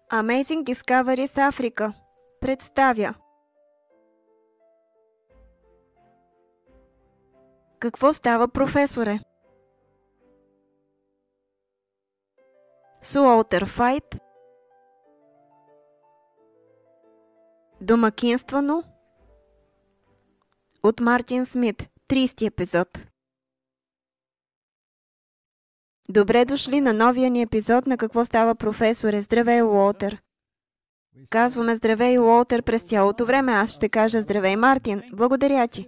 Amazing Discoveries Африка представя. Какво става, професоре? С Уолтер Файт. Домакинствано от Мартин Смит. 30 епизод. Добре дошли на новия ни епизод на Какво става, професоре. Здравей, Уолтер. Казваме здравей, Уолтер, през цялото време. Аз ще кажа здравей, Мартин. Благодаря ти.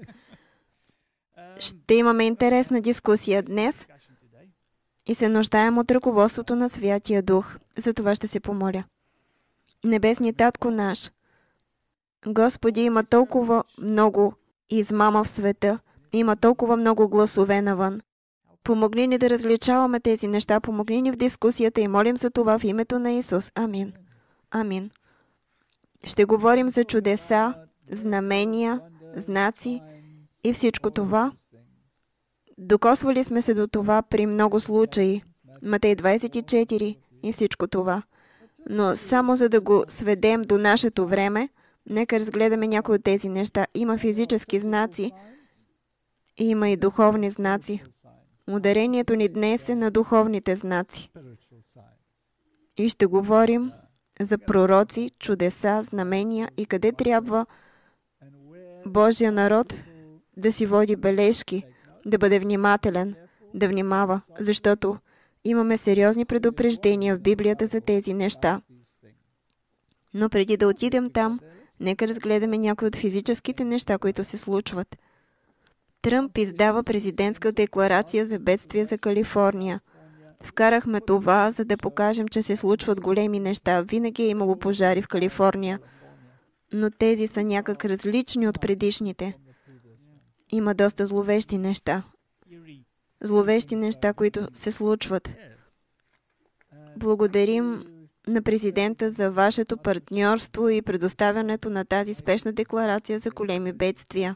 Ще имаме интересна дискусия днес и се нуждаем от ръководството на Святия Дух. За това ще се помоля. Небесни Татко наш, Господи, има толкова много измама в света, има толкова много гласове навън. Помогни ни да различаваме тези неща, помогни ни в дискусията и молим за това в името на Исус. Амин. Амин. Ще говорим за чудеса, знамения, знаци и всичко това. Докосвали сме се до това при много случаи. Матей 24 и всичко това. Но само за да го сведем до нашето време, нека разгледаме някои от тези неща. Има физически знаци, има и духовни знаци. Ударението ни днес е на духовните знаци. И ще говорим за пророци, чудеса, знамения и къде трябва Божия народ да си води бележки, да бъде внимателен, да внимава, защото имаме сериозни предупреждения в Библията за тези неща. Но преди да отидем там, нека разгледаме някои от физическите неща, които се случват. Тръмп издава президентска декларация за бедствие за Калифорния. Вкарахме това, за да покажем, че се случват големи неща. Винаги е имало пожари в Калифорния, но тези са някак различни от предишните. Има доста зловещи неща. Зловещи неща, които се случват. Благодарим на президента за вашето партньорство и предоставянето на тази спешна декларация за големи бедствия.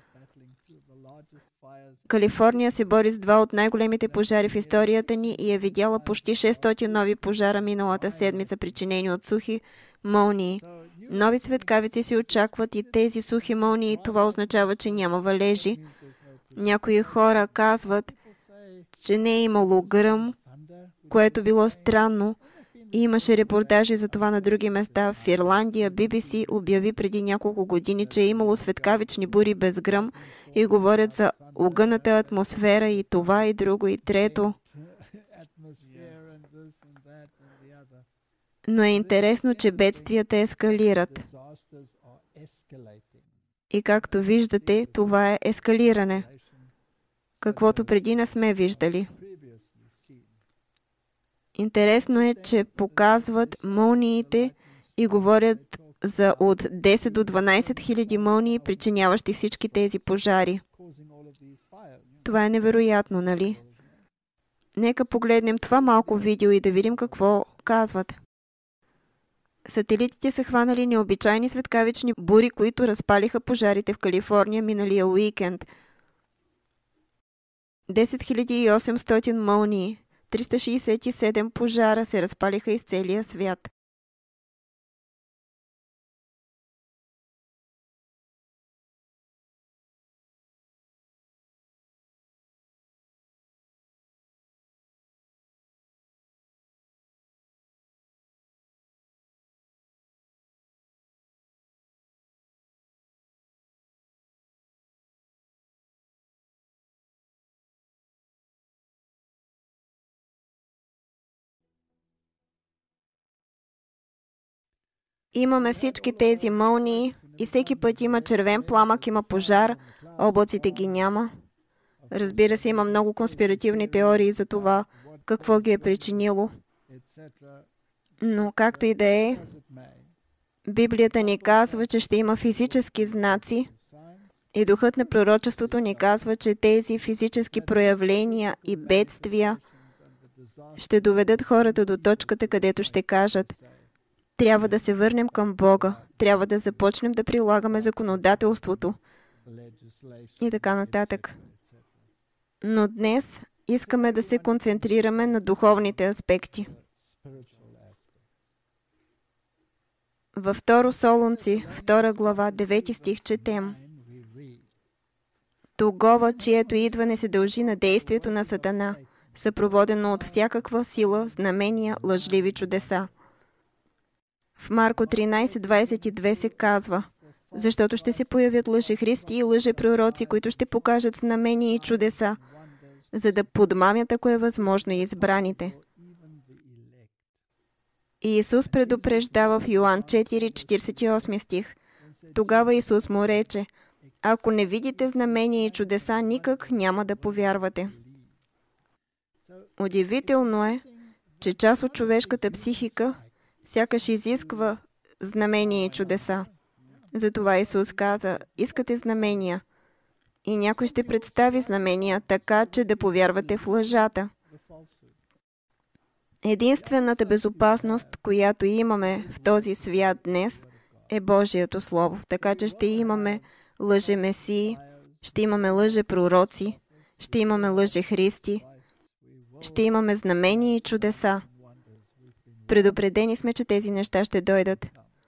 Калифорния се бори с два от най-големите пожари в историята ни и е видяла почти 600 нови пожара миналата седмица, причинени от сухи мълнии. Нови светкавици се очакват и тези сухи мълнии, това означава, че няма валежи. Някои хора казват, че не е имало гръм, което било странно. И имаше репортажи за това на други места. В Ирландия BBC обяви преди няколко години, че е имало светкавични бури без гръм и говорят за огъната атмосфера и това и друго и трето. Но е интересно, че бедствията ескалират. И както виждате, това е ескалиране, каквото преди не сме виждали. Интересно е, че показват мълниите и говорят за от 10 до 12 хиляди мълнии, причиняващи всички тези пожари. Това е невероятно, нали? Нека погледнем това малко видео и да видим какво казват. Сателитите са хванали необичайни светкавични бури, които разпалиха пожарите в Калифорния миналия уикенд. 10 800 мълнии. 367 пожара се разпалиха из целия свят. Имаме всички тези мълнии и всеки път има червен пламък, има пожар, облаците ги няма. Разбира се, има много конспиративни теории за това, какво ги е причинило. Но както и да е, Библията ни казва, че ще има физически знаци и духът на пророчеството ни казва, че тези физически проявления и бедствия ще доведат хората до точката, където ще кажат: трябва да се върнем към Бога. Трябва да започнем да прилагаме законодателството. И така нататък. Но днес искаме да се концентрираме на духовните аспекти. Във 2 Солунци, 2 глава, 9 стих четем: Тогова, чието идване се дължи на действието на Сатана, съпроводено от всякаква сила, знамения, лъжливи чудеса. В Марко 13:22 се казва: Защото ще се появят лъжехристи и лъжепророци, които ще покажат знамения и чудеса, за да подмамят, ако е възможно, избраните. И Исус предупреждава в Йоан 4:48 стих. Тогава Исус му рече: Ако не видите знамения и чудеса, никак няма да повярвате. Удивително е, че част от човешката психика сякаш изисква знамения и чудеса. Затова Исус каза: искате знамения. И някой ще представи знамения, така че да повярвате в лъжата. Единствената безопасност, която имаме в този свят днес, е Божието Слово. Така че ще имаме лъжемесии, ще имаме лъжепророци, ще имаме лъжехристи, ще имаме знамения и чудеса. Предупредени сме, че тези неща ще дойдат.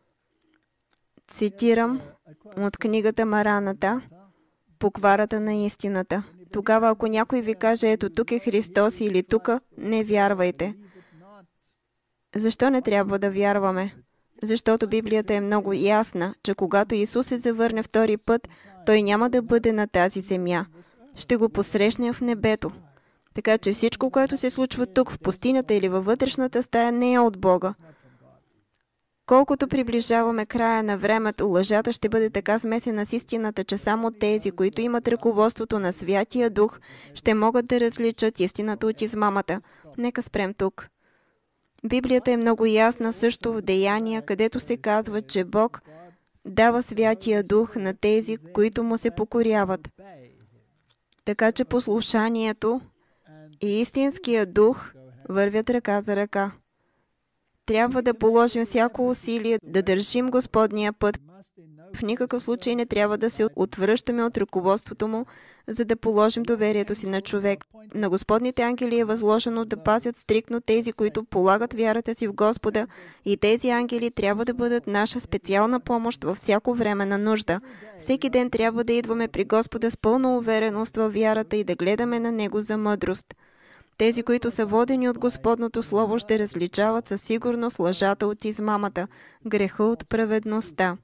Цитирам от книгата Мараната, Покварата на истината. Тогава, ако някой ви каже: ето тук е Христос или тук, не вярвайте. Защо не трябва да вярваме? Защото Библията е много ясна, че когато Исус се завърне втори път, Той няма да бъде на тази земя. Ще го посрещне в небето. Така че всичко, което се случва тук, в пустинята или във вътрешната стая, не е от Бога. Колкото приближаваме края на времето, лъжата ще бъде така смесена с истината, че само тези, които имат ръководството на Святия Дух, ще могат да различат истината от измамата. Нека спрем тук. Библията е много ясна също в Деяния, където се казва, че Бог дава Святия Дух на тези, които му се покоряват. Така че послушанието и истинския дух вървят ръка за ръка. Трябва да положим всяко усилие да държим Господния път. В никакъв случай не трябва да се отвръщаме от ръководството му, за да положим доверието си на човек. На Господните ангели е възложено да пазят стриктно тези, които полагат вярата си в Господа, и тези ангели трябва да бъдат наша специална помощ във всяко време на нужда. Всеки ден трябва да идваме при Господа с пълна увереност във вярата и да гледаме на Него за мъдрост. Тези, които са водени от Господното Слово, ще различават със сигурност лъжата от измамата, греха от праведността.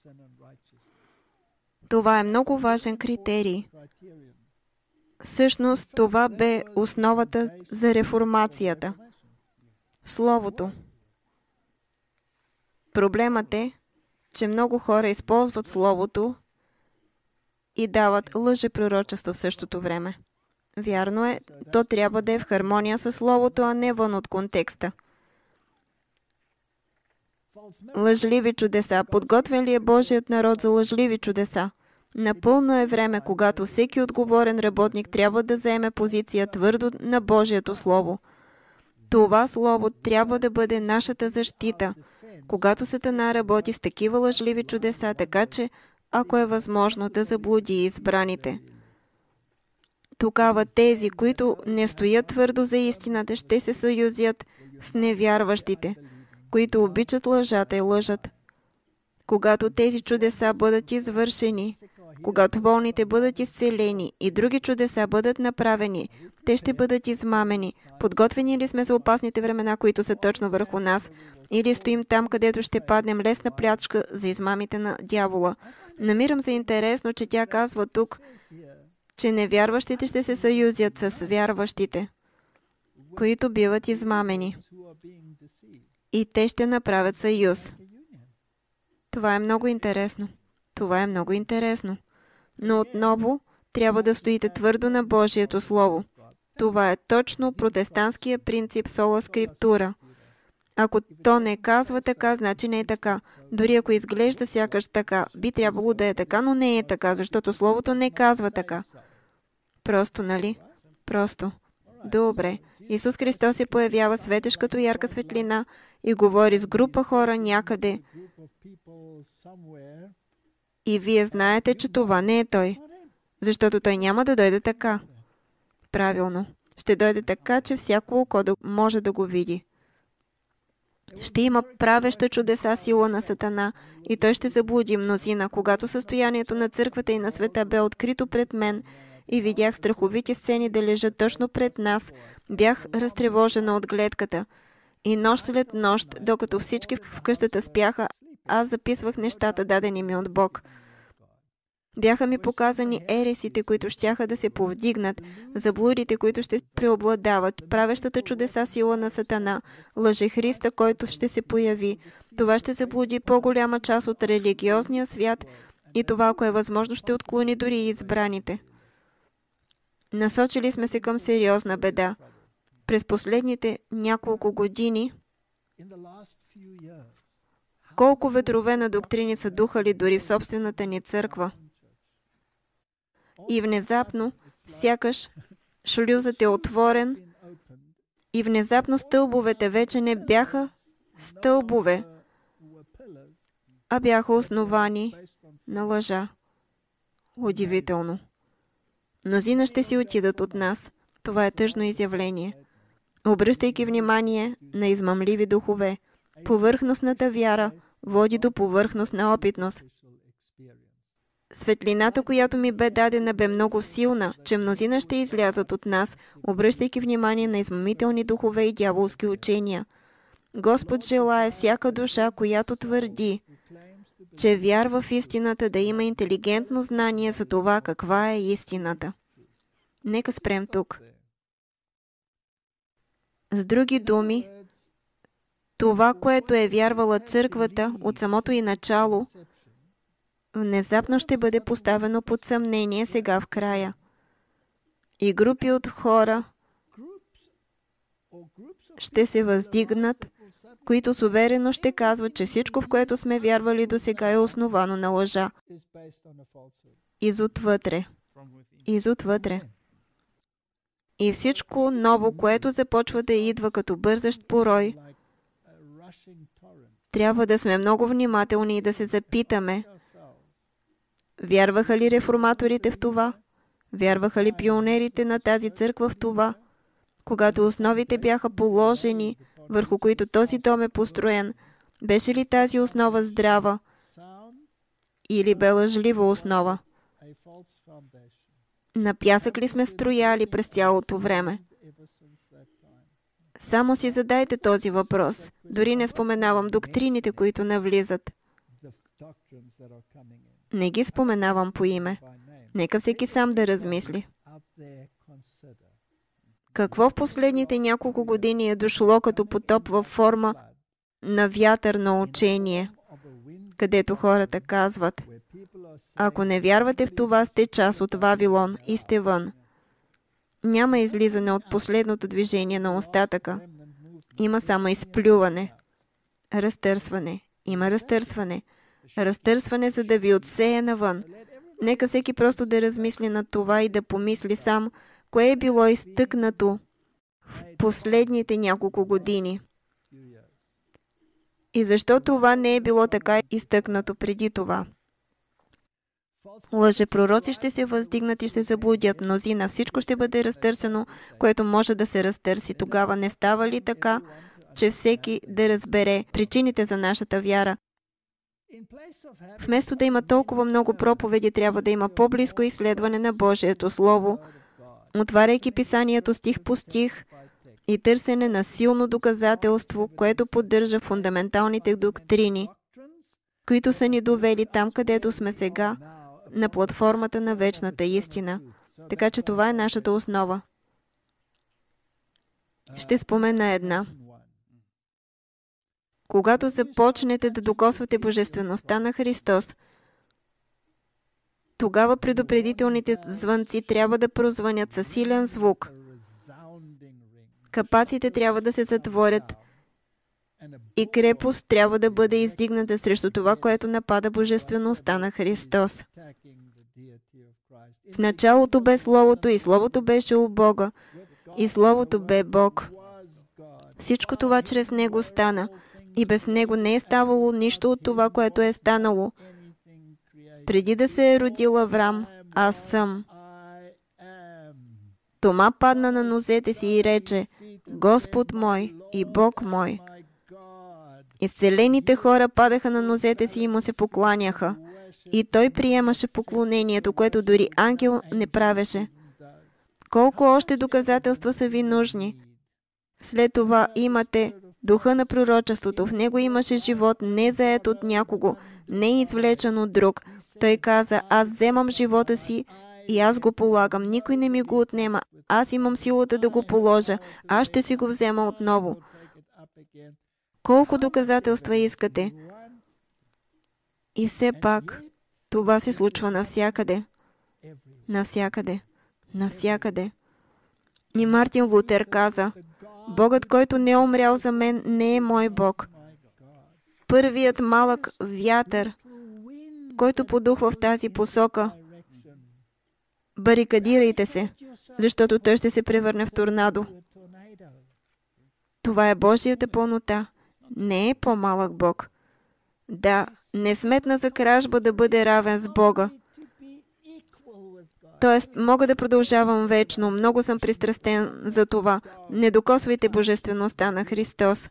Това е много важен критерий. Всъщност, това бе основата за реформацията. Словото. Проблемът е, че много хора използват Словото и дават лъжепророчество в същото време. Вярно е, то трябва да е в хармония с Словото, а не вън от контекста. Лъжливи чудеса. Подготвен ли е Божият народ за лъжливи чудеса? Напълно е време, когато всеки отговорен работник трябва да заеме позиция твърдо на Божието Слово. Това Слово трябва да бъде нашата защита, когато Сатана работи с такива лъжливи чудеса, така че, ако е възможно, да заблуди избраните. Тогава тези, които не стоят твърдо за истината, ще се съюзят с невярващите, които обичат лъжата и лъжат. Когато тези чудеса бъдат извършени, когато болните бъдат изцелени и други чудеса бъдат направени, те ще бъдат измамени. Подготвени ли сме за опасните времена, които са точно върху нас? Или стоим там, където ще паднем лесна плячка за измамите на дявола? Намирам за интересно, че тя казва тук, че невярващите ще се съюзят с вярващите, които биват измамени. И те ще направят съюз. Това е много интересно. Това е много интересно. Но отново трябва да стоите твърдо на Божието Слово. Това е точно протестантския принцип сола скриптура. Ако то не казва така, значи не е така. Дори ако изглежда сякаш така, би трябвало да е така, но не е така, защото Словото не казва така. Просто, нали? Просто. Добре. Исус Христос се появява светещ като ярка светлина и говори с група хора някъде. И вие знаете, че това не е Той. Защото Той няма да дойде така. Правилно. Ще дойде така, че всяко око може да го види. Ще има правеща чудеса сила на Сатана и той ще заблуди мнозина. Когато състоянието на църквата и на света бе открито пред мен и видях страховити сцени да лежат точно пред нас, бях разтревожена от гледката. И нощ след нощ, докато всички в къщата спяха, аз записвах нещата, дадени ми от Бог. Бяха ми показани ересите, които щяха да се повдигнат, заблудите, които ще преобладават, правещата чудеса сила на Сатана, лъже Христа, който ще се появи. Това ще заблуди по-голяма част от религиозния свят и това, ако е възможно, ще отклони дори и избраните. Насочили сме се към сериозна беда. През последните няколко години колко ветрове на доктрини са духали дори в собствената ни църква. И внезапно, сякаш шлюзът е отворен и внезапно стълбовете вече не бяха стълбове, а бяха основани на лъжа. Удивително. Мнозина ще си отидат от нас. Това е тъжно изявление. Обръщайки внимание на измамливи духове, повърхностната вяра води до повърхностна опитност. Светлината, която ми бе дадена, бе много силна, че мнозина ще излязат от нас, обръщайки внимание на измамителни духове и дяволски учения. Господ желае всяка душа, която твърди, че вярва в истината, да има интелигентно знание за това каква е истината. Нека спрем тук. С други думи, това, което е вярвала църквата от самото и начало, внезапно ще бъде поставено под съмнение сега в края. И групи от хора ще се въздигнат, които с уверено ще казват, че всичко, в което сме вярвали досега, е основано на лъжа. Изотвътре. Изотвътре. И всичко ново, което започва да идва като бързащ порой, трябва да сме много внимателни и да се запитаме, вярваха ли реформаторите в това? Вярваха ли пионерите на тази църква в това? Когато основите бяха положени, върху които този дом е построен, беше ли тази основа здрава или бе лъжлива основа? На пясък ли сме строяли през цялото време? Само си задайте този въпрос. Дори не споменавам доктрините, които навлизат. Не ги споменавам по име. Нека всеки сам да размисли. Какво в последните няколко години е дошло като потоп във форма на вятърно учение, където хората казват, ако не вярвате в това, сте част от Вавилон и сте вън. Няма излизане от последното движение на остатъка. Има само изплюване. Разтърсване. Има разтърсване. Разтърсване, за да ви отсее навън. Нека всеки просто да размисли над това и да помисли сам, кое е било изтъкнато в последните няколко години. И защо това не е било така изтъкнато преди това? Лъжепророци ще се въздигнат и ще заблудят мнозина. Всичко ще бъде разтърсено, което може да се разтърси. Тогава не става ли така, че всеки да разбере причините за нашата вяра? Вместо да има толкова много проповеди, трябва да има по-близко изследване на Божието Слово, отваряйки писанието стих по стих и търсене на силно доказателство, което поддържа фундаменталните доктрини, които са ни довели там, където сме сега, на платформата на вечната истина. Така че това е нашата основа. Ще спомена една. Когато започнете да докосвате божествеността на Христос, тогава предупредителните звънци трябва да прозвънят със силен звук. Капаците трябва да се затворят и крепост трябва да бъде издигната срещу това, което напада божествеността на Христос. В началото бе Словото и Словото беше у Бога и Словото бе Бог. Всичко това чрез Него стана и без Него не е ставало нищо от това, което е станало. Преди да се е родил Аврам, аз съм. Тома падна на нозете си и рече, Господ мой и Бог мой. Изцелените хора падаха на нозете си и му се покланяха. И той приемаше поклонението, което дори ангел не правеше. Колко още доказателства са ви нужни? След това имате духа на пророчеството. В него имаше живот, не зает от някого, не извлечен от друг. Той каза: аз вземам живота си и аз го полагам. Никой не ми го отнема. Аз имам силата да го положа. Аз ще си го взема отново. Колко доказателства искате? И все пак, това се случва навсякъде. Навсякъде. Навсякъде. И Мартин Лутер каза: Богът, който не е умрял за мен, не е мой Бог. Първият малък вятър, който подухва в тази посока, барикадирайте се, защото той ще се превърне в торнадо. Това е Божията пълнота. Не е по-малък Бог. Да, не сметна за кражба да бъде равен с Бога. Тоест, мога да продължавам вечно. Много съм пристрастен за това. Не докосвайте божествеността на Христос.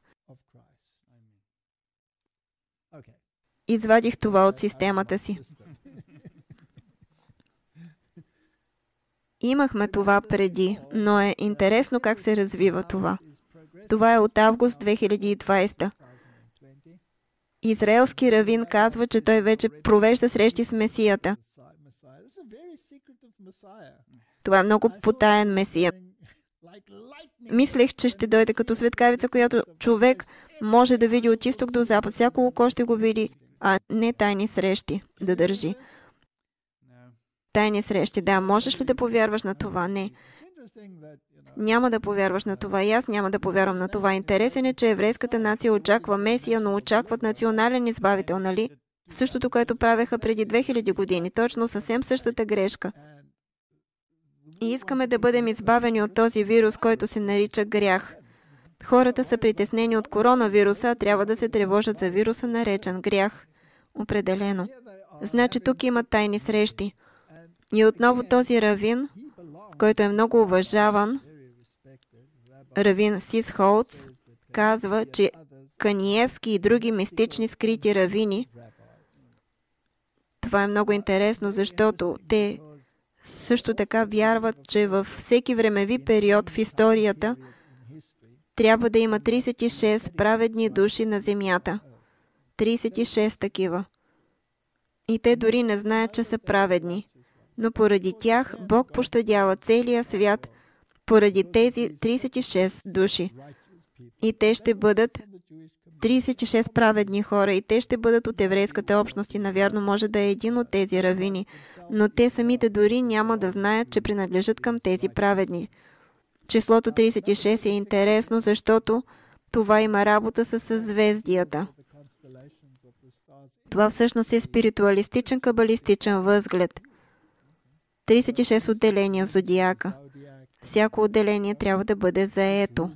Извадих това от системата си. Имахме това преди, но е интересно как се развива това. Това е от август 2020. Израелски равин казва, че той вече провежда срещи с Месията. Това е много потаен Месия. Мислех, че ще дойде като светкавица, която човек може да види от изток до запад. Всяко око ще го види, а не тайни срещи да държи. Тайни срещи, да. Можеш ли да повярваш на това? Не. Няма да повярваш на това. И аз няма да повярвам на това. Интересен е, че еврейската нация очаква Месия, но очакват национален избавител, нали? Същото, което правеха преди 2000 години. Точно съвсем същата грешка. И искаме да бъдем избавени от този вирус, който се нарича грях. Хората са притеснени от коронавируса, а трябва да се тревожат за вируса, наречен грях. Определено. Значи тук има тайни срещи. И отново този равин, който е много уважаван, равин Сис Холц, казва, че Каниевски и други мистични скрити равини, това е много интересно, защото те също така вярват, че във всеки времеви период в историята трябва да има 36 праведни души на земята. 36 такива. И те дори не знаят, че са праведни. Но поради тях Бог пощадява целия свят поради тези 36 души. И те ще бъдат 36 праведни хора и те ще бъдат от еврейската общност и навярно може да е един от тези равини, но те самите дори няма да знаят, че принадлежат към тези праведни. Числото 36 е интересно, защото това има работа с съзвездията. Това всъщност е спиритуалистичен, кабалистичен възглед. 36 отделения в зодиака. Всяко отделение трябва да бъде заето.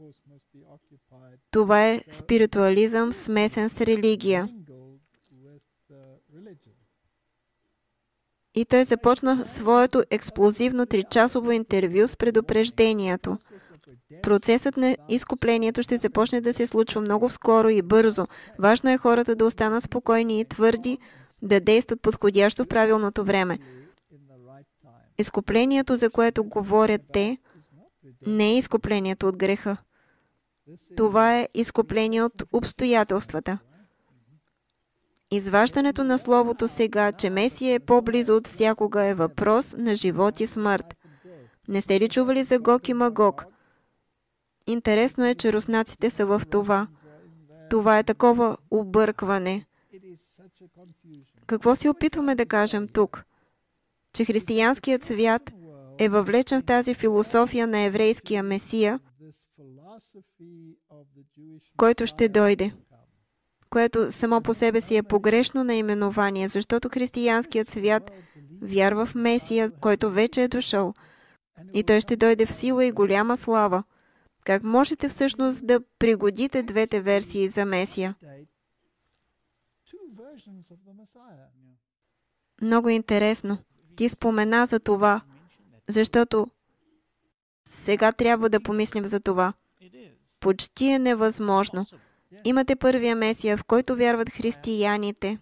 Това е спиритуализъм, смесен с религия. И той започна своето експлозивно 3-часово интервю с предупреждението. Процесът на изкуплението ще започне да се случва много скоро и бързо. Важно е хората да останат спокойни и твърди, да действат подходящо в правилното време. Изкуплението, за което говорят те, не е изкуплението от греха. Това е изкупление от обстоятелствата. Изваждането на Словото сега, че Месия е по-близо от всякога, е въпрос на живот и смърт. Не сте ли чували за Гог и Магог? Интересно е, че руснаците са в това. Това е такова объркване. Какво се опитваме да кажем тук? Че християнският свят е въвлечен в тази философия на еврейския Месия, който ще дойде, което само по себе си е погрешно наименование, защото християнският свят вярва в Месия, който вече е дошъл. И той ще дойде в сила и голяма слава. Как можете всъщност да пригодите двете версии за Месия? Много интересно. Ти спомена за това, защото сега трябва да помислим за това. Почти е невъзможно. Имате първия Месия, в който вярват християните,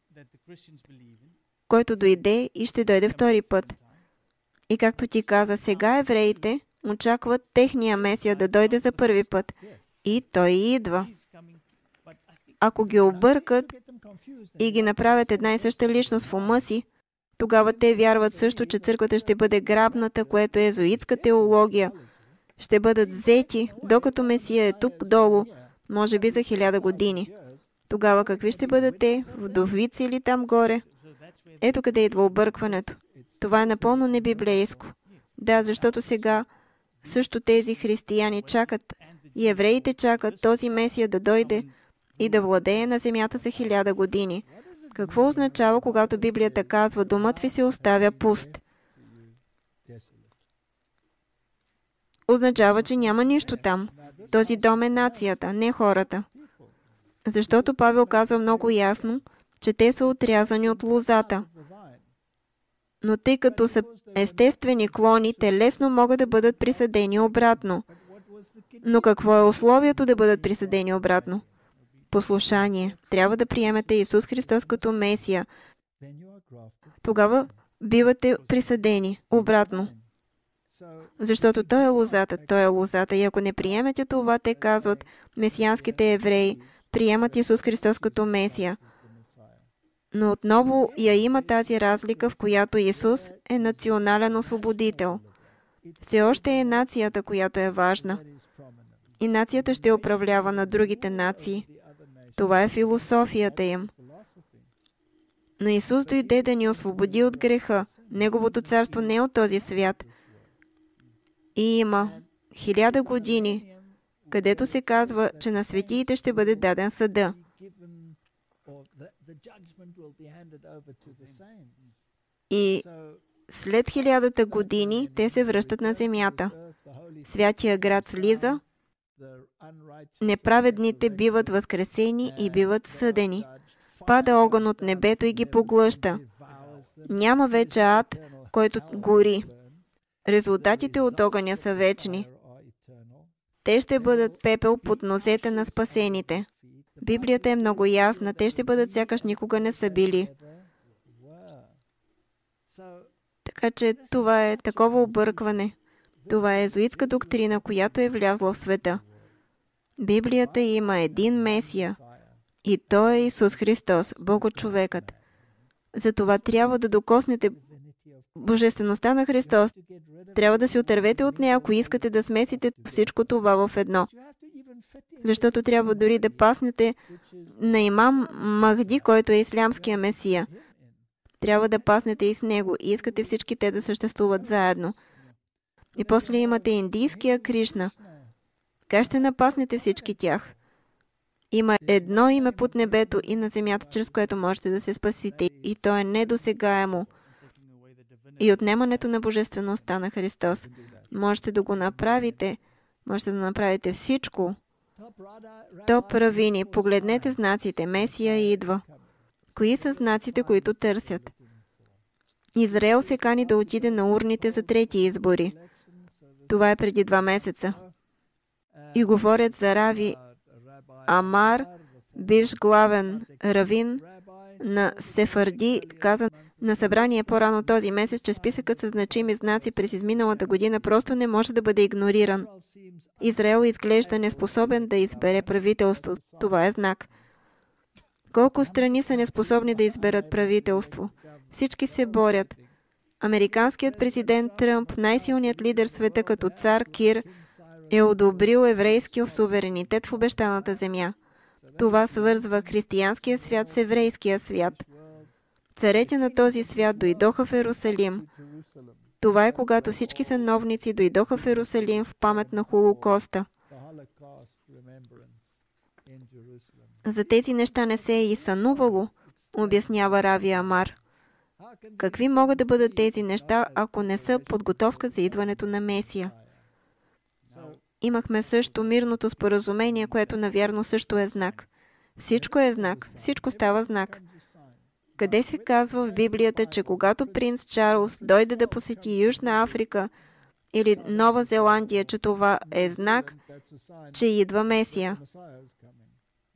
който дойде и ще дойде втори път. И както ти каза, сега евреите очакват техния Месия да дойде за първи път. И той идва. Ако ги объркат и ги направят една и съща личност в ума си, тогава те вярват също, че църквата ще бъде грабната, което е езуитска теология. Ще бъдат взети, докато Месия е тук долу, може би за 1000 години. Тогава какви ще бъдат те? Вдовици или там горе? Ето къде идва объркването. Това е напълно небиблейско. Да, защото сега също тези християни чакат и евреите чакат този Месия да дойде и да владее на земята за 1000 години. Какво означава, когато Библията казва, домът ви се оставя пуст? Означава, че няма нищо там. Този дом е нацията, не хората. Защото Павел казва много ясно, че те са отрязани от лозата. Но тъй като са естествени клони, те лесно могат да бъдат присъдени обратно. Но какво е условието да бъдат присъдени обратно? Послушание. Трябва да приемете Исус Христос като Месия. Тогава бивате присъдени обратно. Защото Той е лозата. Той е лозата. И ако не приемете това, те казват, месианските евреи приемат Исус Христос като Месия. Но отново я има тази разлика, в която Исус е национален освободител. Все още е нацията, която е важна. И нацията ще управлява на другите нации. Това е философията им. Но Исус дойде да ни освободи от греха. Неговото царство не е от този свят. И има 1000 години, където се казва, че на светиите ще бъде даден съда. И след 1000 години те се връщат на земята. Святия град слиза, неправедните биват възкресени и биват съдени. Пада огън от небето и ги поглъща. Няма вече ад, който гори. Резултатите от огъня са вечни. Те ще бъдат пепел под нозете на спасените. Библията е много ясна. Те ще бъдат сякаш никога не са били. Така че това е такова объркване. Това е езуитска доктрина, която е влязла в света. Библията има един Месия. И той е Исус Христос, Богочовекът. Затова трябва да докоснете божествеността на Христос. Трябва да се отървете от нея, ако искате да смесите всичко това в едно. Защото трябва дори да паснете на имам Махди, който е ислямския Месия. Трябва да паснете и с него и искате всички те да съществуват заедно. И после имате индийския Кришна. Как ще напаснете всички тях? Има едно име под небето и на земята, чрез което можете да се спасите. И то е недосегаемо. И отнемането на божествеността на Христос. Можете да го направите. Можете да направите всичко. То правини. Погледнете знаците. Месия идва. Кои са знаците, които търсят? Израел се кани да отиде на урните за трети избори. Това е преди 2 месеца. И говорят за Рави Амар, бивш главен равин на Сефарди, каза на събрание по-рано този месец, че списъкът със значими знаци през изминалата година просто не може да бъде игнориран. Израел изглежда неспособен да избере правителство. Това е знак. Колко страни са неспособни да изберат правителство? Всички се борят. Американският президент Тръмп, най-силният лидер в света като цар Кир, е одобрил еврейския суверенитет в обещаната земя. Това свързва християнския свят с еврейския свят. Царете на този свят дойдоха в Ерусалим. Това е когато всички сановници дойдоха в Ерусалим в памет на Холокоста. За тези неща не се е и сънувало, обяснява Рави Амар. Какви могат да бъдат тези неща, ако не са подготовка за идването на Месия? Имахме също мирното споразумение, което навярно също е знак. Всичко е знак. Всичко става знак. Къде се казва в Библията, че когато принц Чарлз дойде да посети Южна Африка или Нова Зеландия, че това е знак, че идва Месия?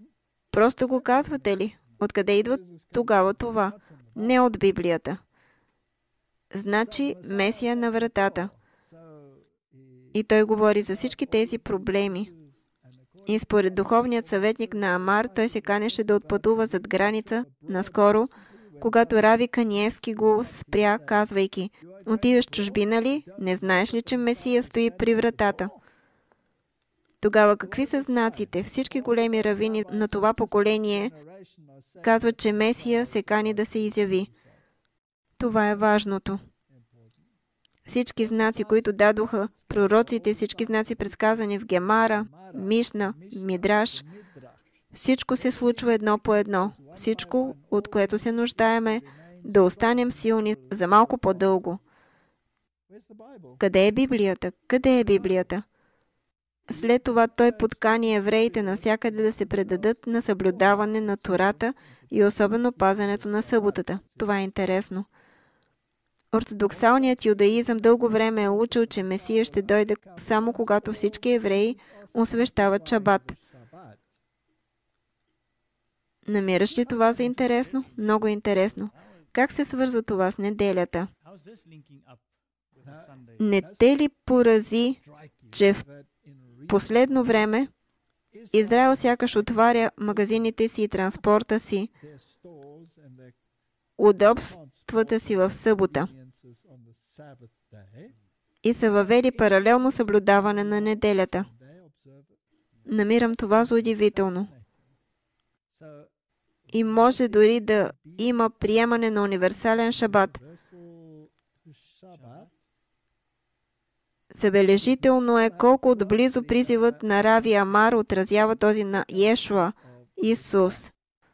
Просто го казвате ли? Откъде идва тогава това? Не от Библията. Значи Месия на вратата. И той говори за всички тези проблеми. И според духовният съветник на Амар, той се канеше да отпътува зад граница наскоро, когато Рави Каниевски го спря, казвайки: отиваш в чужбина ли? Не знаеш ли, че Месия стои при вратата? Тогава какви са знаците? Всички големи равини на това поколение казват, че Месия се кани да се изяви. Това е важното. Всички знаци, които дадоха пророците, всички знаци предсказани в Гемара, Мишна, Мидраш, всичко се случва едно по едно. Всичко, от което се нуждаеме, да останем силни за малко по-дълго. Къде е Библията? Къде е Библията? След това той подкани евреите навсякъде да се предадат на съблюдаване на Тората и особено пазенето на съботата. Това е интересно. Ортодоксалният юдаизъм дълго време е учил, че Месия ще дойде само когато всички евреи освещават шабат. Намираш ли това за интересно? Много интересно. Как се свързва това с неделята? Не те ли порази, че в последно време Израел сякаш отваря магазините си и транспорта си, удобствата си в събота и са въвели паралелно съблюдаване на неделята? Намирам това за удивително. И може дори да има приемане на универсален шабат. Забележително е колко отблизо призивът на Рави Амар отразява този на Йешуа, Исус.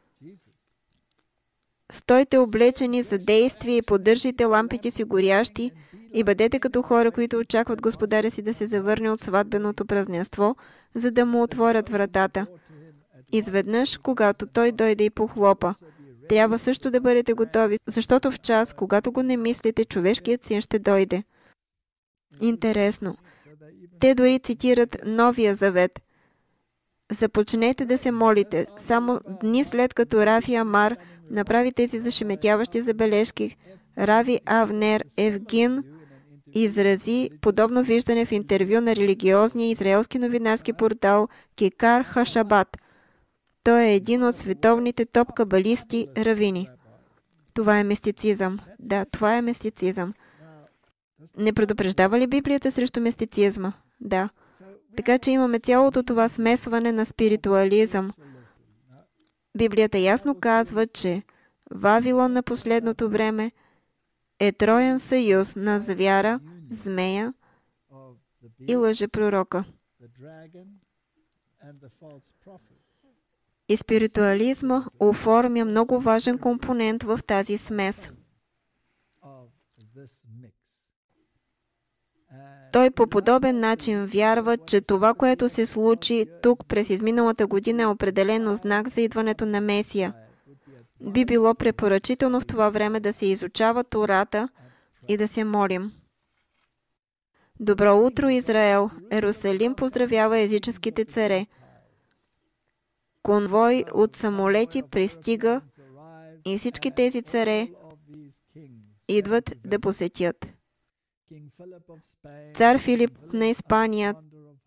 Стойте облечени за действие и поддържайте лампите си горящи и бъдете като хора, които очакват Господаря си да се завърне от сватбеното празненство, за да му отворят вратата. Изведнъж, когато той дойде и похлопа, трябва също да бъдете готови, защото в час, когато го не мислите, човешкият син ще дойде. Интересно. Те дори цитират Новия завет. Започнете да се молите. Само дни след като Рави Амар направи тези зашеметяващи забележки, Рави Авнер Евгин изрази подобно виждане в интервю на религиозния израелски новинарски портал Кикар Хашабат. Той е един от световните топ-кабалисти равини. Това е мистицизъм. Да, това е мистицизъм. Не предупреждава ли Библията срещу мистицизма? Да. Така че имаме цялото това смесване на спиритуализъм. Библията ясно казва, че Вавилон на последното време е троен съюз на звяра, змея и лъжепророка. И спиритуализма оформя много важен компонент в тази смес. Той по подобен начин вярва, че това, което се случи тук през изминалата година, е определено знак за идването на Месия. Би било препоръчително в това време да се изучава Тората и да се молим. Добро утро, Израел! Ерусалим поздравява езическите царе. Конвой от самолети пристига и всички тези царе идват да посетят. Цар Филип на Испания,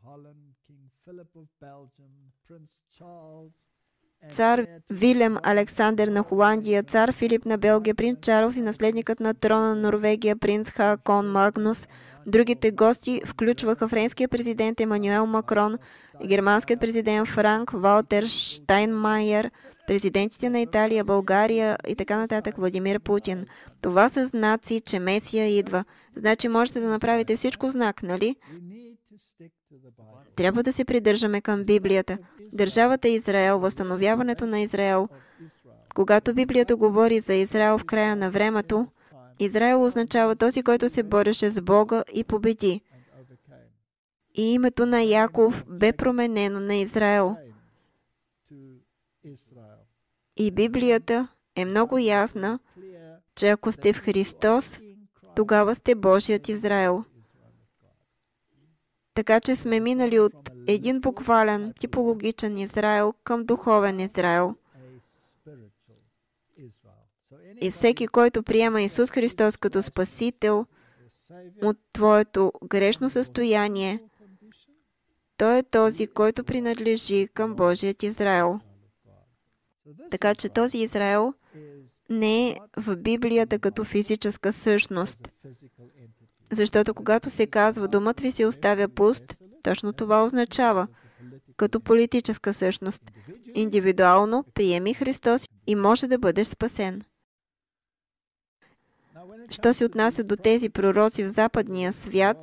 цар Вилем Александър на Холандия, цар Филип на Белгия, принц Чарлз и наследникът на трона на Норвегия, принц Хаакон Магнус. Другите гости включваха френския президент Емануел Макрон, германският президент Франк Валтер Штайнмайер, президентите на Италия, България и така нататък, Владимир Путин. Това са знаци, че Месия идва. Значи можете да направите всичко знак, нали? Трябва да се придържаме към Библията. Държавата Израел, възстановяването на Израел. Когато Библията говори за Израел в края на времето, Израел означава този, който се бореше с Бога и победи. И името на Яков бе променено на Израел. И Библията е много ясна, че ако сте в Христос, тогава сте Божият Израел. Така че сме минали от един буквален, типологичен Израел към духовен Израел. И всеки, който приема Исус Христос като Спасител от твоето грешно състояние, той е този, който принадлежи към Божият Израел. Така че този Израел не е в Библията като физическа същност. Защото когато се казва домът ви се оставя пуст, точно това означава като политическа същност. Индивидуално приеми Христос и може да бъдеш спасен. Що се отнася до тези пророци в западния свят,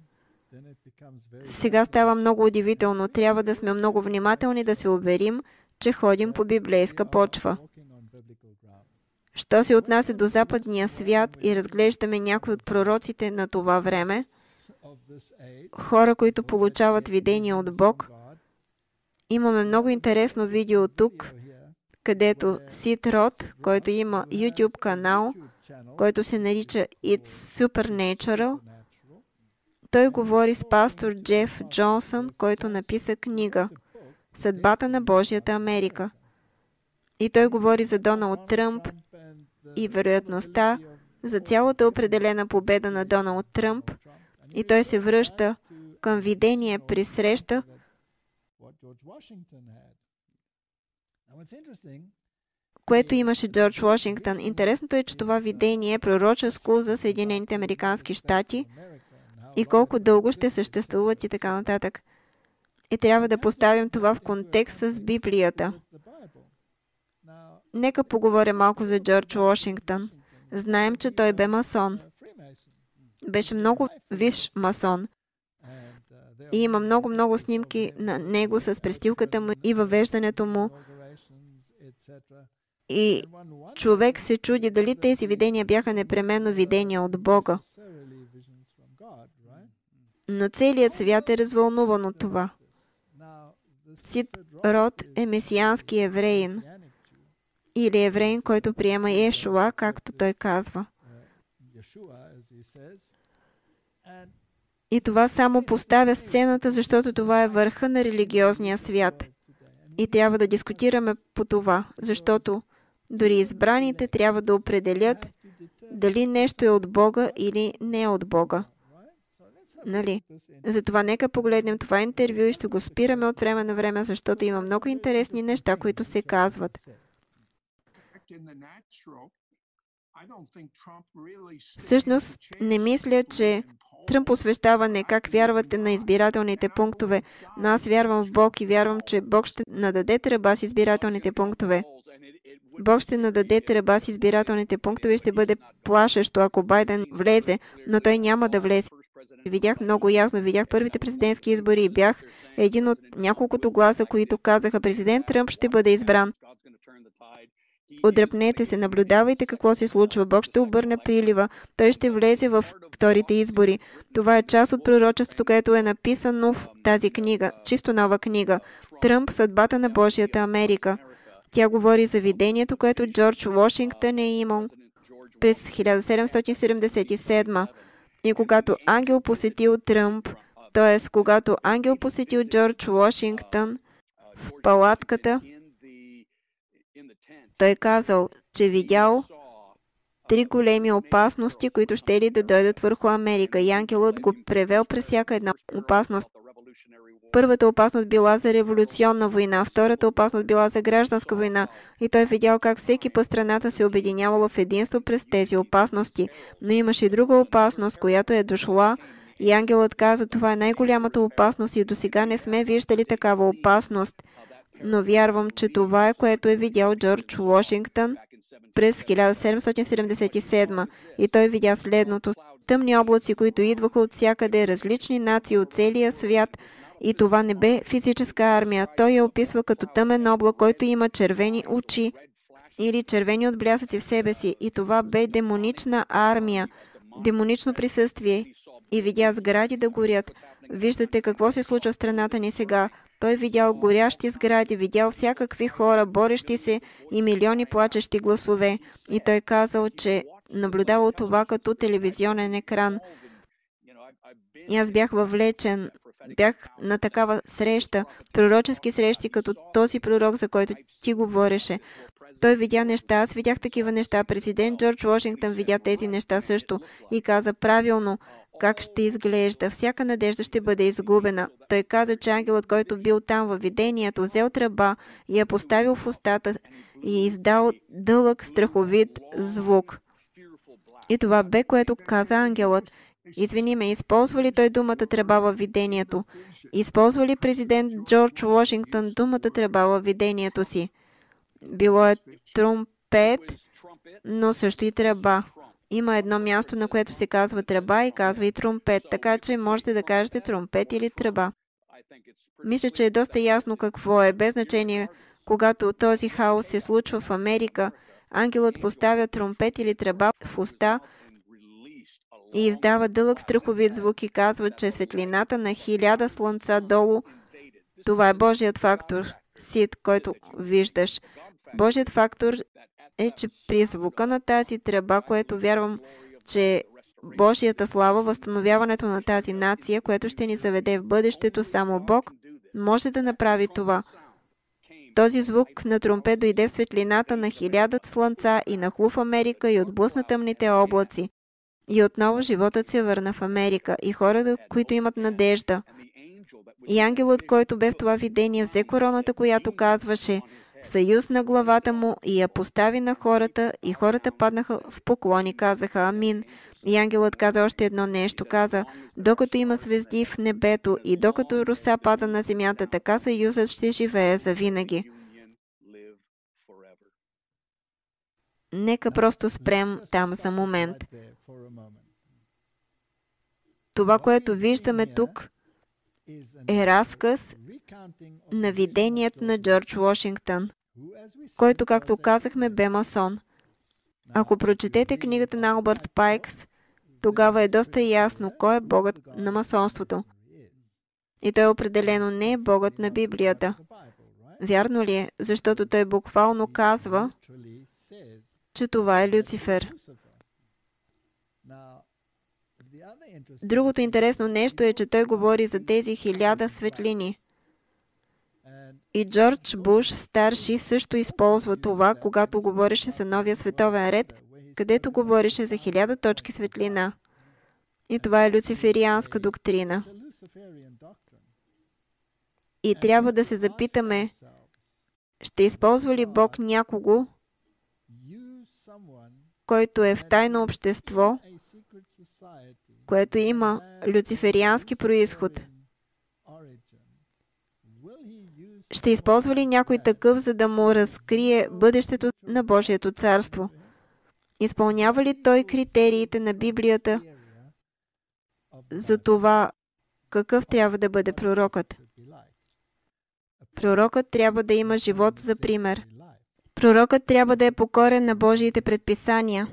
сега става много удивително. Трябва да сме много внимателни да се уверим, че ходим по библейска почва. Що се отнася до западния свят и разглеждаме някои от пророците на това време, хора, които получават видения от Бог, имаме много интересно видео тук, където Сид Род, който има YouTube канал, който се нарича It's Supernatural, той говори с пастор Джеф Джонсън, който написа книга Съдбата на Божията Америка. И той говори за Доналд Тръмп и вероятността за цялата определена победа на Доналд Тръмп. И той се връща към видение при среща, което имаше Джордж Вашингтон. Интересното е, че това видение е пророческо за Съединените американски щати и колко дълго ще съществуват и така нататък. И трябва да поставим това в контекст с Библията. Нека поговоря малко за Джордж Вашингтон. Знаем, че той бе масон. Беше много висш масон. И има много снимки на него с престилката му и въвеждането му. И човек се чуди дали тези видения бяха непременно видения от Бога. Но целият свят е развълнуван от това. Сид Род е месиански евреин. Или евреин, който приема Йешуа, както той казва. И това само поставя сцената, защото това е върха на религиозния свят. И трябва да дискутираме по това, защото дори избраните трябва да определят дали нещо е от Бога или не е от Бога. Нали? Затова нека погледнем това интервю и ще го спираме от време на време, защото има много интересни неща, които се казват. Всъщност, не мисля, че Тръмп освещаване как вярвате на избирателните пунктове, но аз вярвам в Бог и вярвам, че Бог ще нададе тръба с избирателните пунктове. Бог ще нададе тръба с избирателните пунктове и ще бъде плашещо, ако Байден влезе, но той няма да влезе. Видях много ясно, видях първите президентски избори и бях един от няколкото гласа, които казаха, президент Тръмп ще бъде избран. Отдръпнете се, наблюдавайте какво се случва. Бог ще обърне прилива. Той ще влезе в вторите избори. Това е част от пророчеството, което е написано в тази книга, чисто нова книга. Тръмп, съдбата на Божията Америка. Тя говори за видението, което Джордж Вашингтон е имал през 1777. И когато ангел посетил Тръмп, т.е. когато ангел посетил Джордж Вашингтон в палатката, той казал, че видял 3 големи опасности, които ще ли да дойдат върху Америка. И ангелът го превел през всяка една опасност. Първата опасност била за революционна война, втората опасност била за гражданска война. И той видял как всеки път страната се обединявала в единство през тези опасности. Но имаше и друга опасност, която е дошла. И ангелът каза, това е най-голямата опасност и досега не сме виждали такава опасност. Но вярвам, че това е, което е видял Джордж Вашингтон през 1777. И той видя следното. Тъмни облаци, които идваха от всякъде, различни нации от целия свят. И това не бе физическа армия. Той я описва като тъмен облак, който има червени очи или червени отблясъци в себе си. И това бе демонична армия, демонично присъствие. И видя сгради да горят. Виждате какво се случва в страната ни сега. Той видял горящи сгради, видял всякакви хора, борещи се и милиони плачещи гласове. И той казал, че наблюдавал това като телевизионен екран. И аз бях въвлечен бях на такава среща, пророчески срещи, като този пророк, за който ти говореше. Той видя неща, аз видях такива неща. Президент Джордж Вашингтон видя тези неща също и каза правилно как ще изглежда. Всяка надежда ще бъде изгубена. Той каза, че ангелът, който бил там във видението, взел тръба и я поставил в устата и издал дълъг страховит звук. И това бе, което каза ангелът. Извини ме, използва ли той думата тръба във видението? Използва ли президент Джордж Вашингтон думата тръба във видението си? Било е тромпет, но също и тръба. Има едно място, на което се казва тръба и казва и тромпет, така че можете да кажете тромпет или тръба. Мисля, че е доста ясно какво е, без значение, когато този хаос се случва в Америка, ангелът поставя тромпет или тръба в уста и издава дълъг страховит звук и казва, че светлината на 1000 слънца долу, това е Божият фактор, сит, който виждаш. Божият фактор е, че при звука на тази тръба, което вярвам, че Божията слава, възстановяването на тази нация, което ще ни заведе в бъдещето, само Бог може да направи това. Този звук на тромпет дойде в светлината на 1000 слънца и нахлу в Америка и отблъсна тъмните облаци. И отново животът се върна в Америка и хората, които имат надежда. И ангелът, който бе в това видение, взе короната, която казваше съюз на главата му и я постави на хората, и хората паднаха в поклон и казаха амин. И ангелът каза още едно нещо, каза, докато има звезди в небето и докато роса пада на земята, така съюзът ще живее завинаги. Нека просто спрем там за момент. Това, което виждаме тук, е разказ на видението на Джордж Вашингтон, който, както казахме, бе масон. Ако прочетете книгата на Албърт Пайкс, тогава е доста ясно кой е богът на масонството. И той определено не е богът на Библията. Вярно ли е? Защото той буквално казва, че това е Люцифер. Другото интересно нещо е, че той говори за тези 1000 светлини. И Джордж Буш старши също използва това, когато говореше за новия световен ред, където говореше за 1000 точки светлина. И това е люциферианска доктрина. И трябва да се запитаме, ще използва ли Бог някого, който е в тайно общество, което има люцифериански произход? Ще използва ли някой такъв, за да му разкрие бъдещето на Божието царство? Изпълнява ли той критериите на Библията за това какъв трябва да бъде пророкът? Пророкът трябва да има живот за пример. Пророкът трябва да е покорен на Божиите предписания.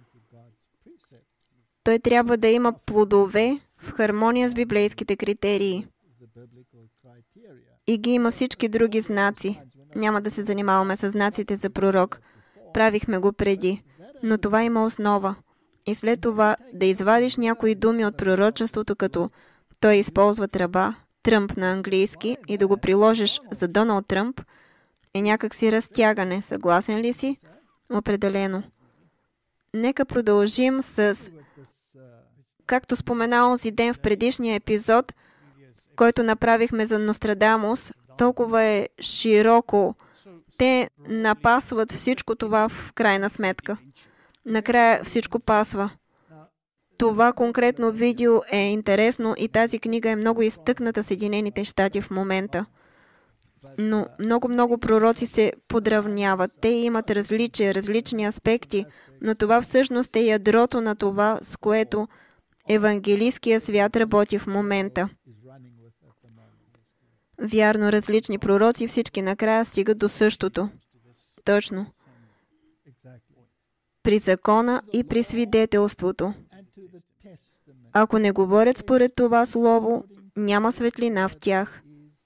Той трябва да има плодове в хармония с библейските критерии. И ги има всички други знаци. Няма да се занимаваме с знаците за пророк. Правихме го преди. Но това има основа. И след това да извадиш някои думи от пророчеството, като той използва тръба, Тръмп на английски, и да го приложиш за Доналд Тръмп, е някакси разтягане. Съгласен ли си? Определено. Нека продължим с, както спомена онзи ден в предишния епизод, който направихме за Нострадамус, толкова е широко. Те напасват всичко това в крайна сметка. Накрая всичко пасва. Това конкретно видео е интересно и тази книга е много изтъкната в Съединените щати в момента. Но много пророци се подравняват. Те имат различия, различни аспекти, но това всъщност е ядрото на това, с което евангелийския свят работи в момента. Вярно, различни пророци, всички накрая стигат до същото. Точно. При закона и при свидетелството. Ако не говорят според това слово, няма светлина в тях.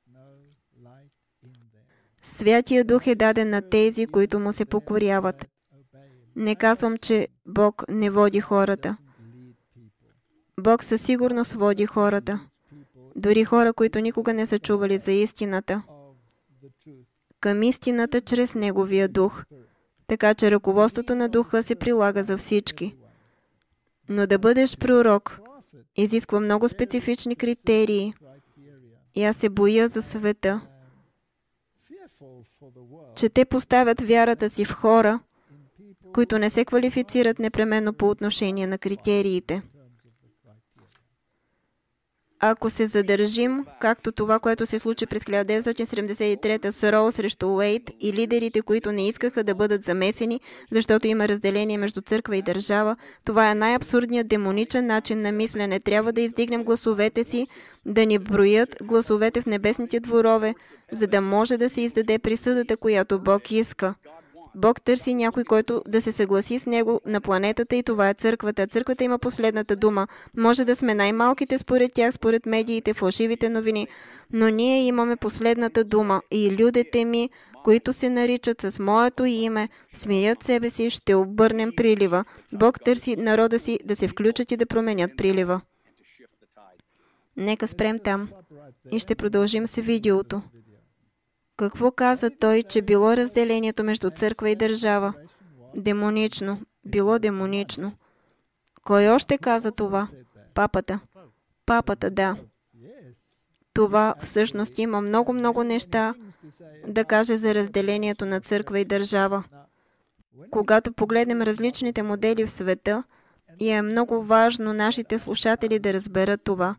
Святия Дух е даден на тези, които му се покоряват. Не казвам, че Бог не води хората. Бог със сигурност води хората. дори хора, които никога не са чували за истината, към истината чрез Неговия дух. Така че ръководството на духа се прилага за всички. Но да бъдеш пророк изисква много специфични критерии. И аз се боя за света, че те поставят вярата си в хора, които не се квалифицират непременно по отношение на критериите. Ако се задържим, както това, което се случи през 1973 с Роу срещу Уейд и лидерите, които не искаха да бъдат замесени, защото има разделение между църква и държава, това е най-абсурдният демоничен начин на мислене. Трябва да издигнем гласовете си, да ни броят гласовете в небесните дворове, за да може да се издаде присъдата, която Бог иска. Бог търси някой, който да се съгласи с Него на планетата и това е църквата. Църквата има последната дума. Може да сме най-малките според тях, според медиите, фалшивите новини, но ние имаме последната дума и людите ми, които се наричат с моето име, смирят себе си, ще обърнем прилива. Бог търси народа си да се включат и да променят прилива. Нека спрем там и ще продължим с видеото. Какво каза той, че било разделението между църква и държава? Демонично. Било демонично. Кой още каза това? Папата. Папата, да. Това всъщност има много неща да каже за разделението на църква и държава. Когато погледнем различните модели в света, и е много важно нашите слушатели да разберат това.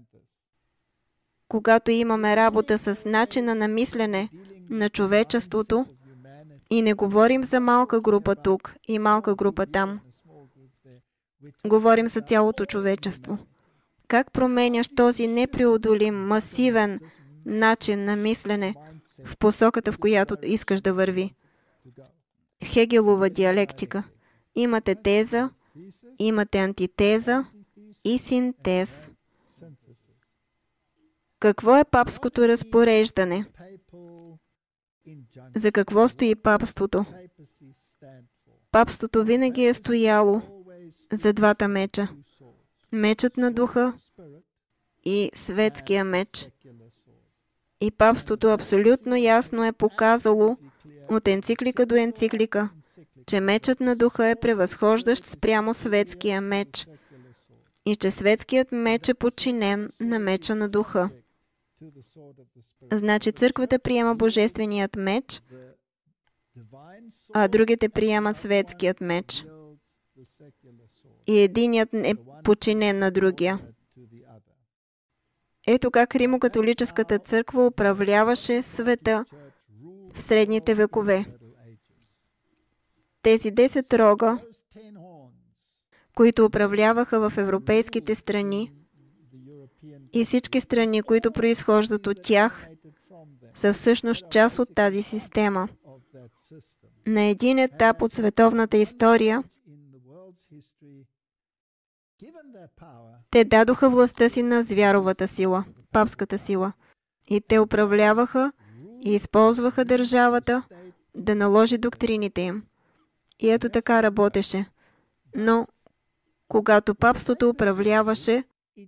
Когато имаме работа с начина на мислене на човечеството и не говорим за малка група тук и малка група там. Говорим за цялото човечество. Как променяш този непреодолим, масивен начин на мислене в посоката, в която искаш да върви? Хегелова диалектика. Имате теза, имате антитеза и синтез. Какво е папското разпореждане? За какво стои папството? Папството винаги е стояло за двата меча. Мечът на духа и светския меч. И папството абсолютно ясно е показало от енциклика до енциклика, че мечът на духа е превъзхождащ спрямо светския меч и че светският меч е подчинен на меча на духа. Значи църквата приема божественият меч, а другите приемат светският меч. И единият е подчинен на другия. Ето как Римо-католическата църква управляваше света в средните векове. Тези 10 рога, които управляваха в европейските страни и всички страни, които произхождат от тях, са всъщност част от тази система. На един етап от световната история, те дадоха властта си на звяровата сила, папската сила. И те управляваха и използваха държавата да наложи доктрините им. И ето така работеше. Но, когато папството управляваше,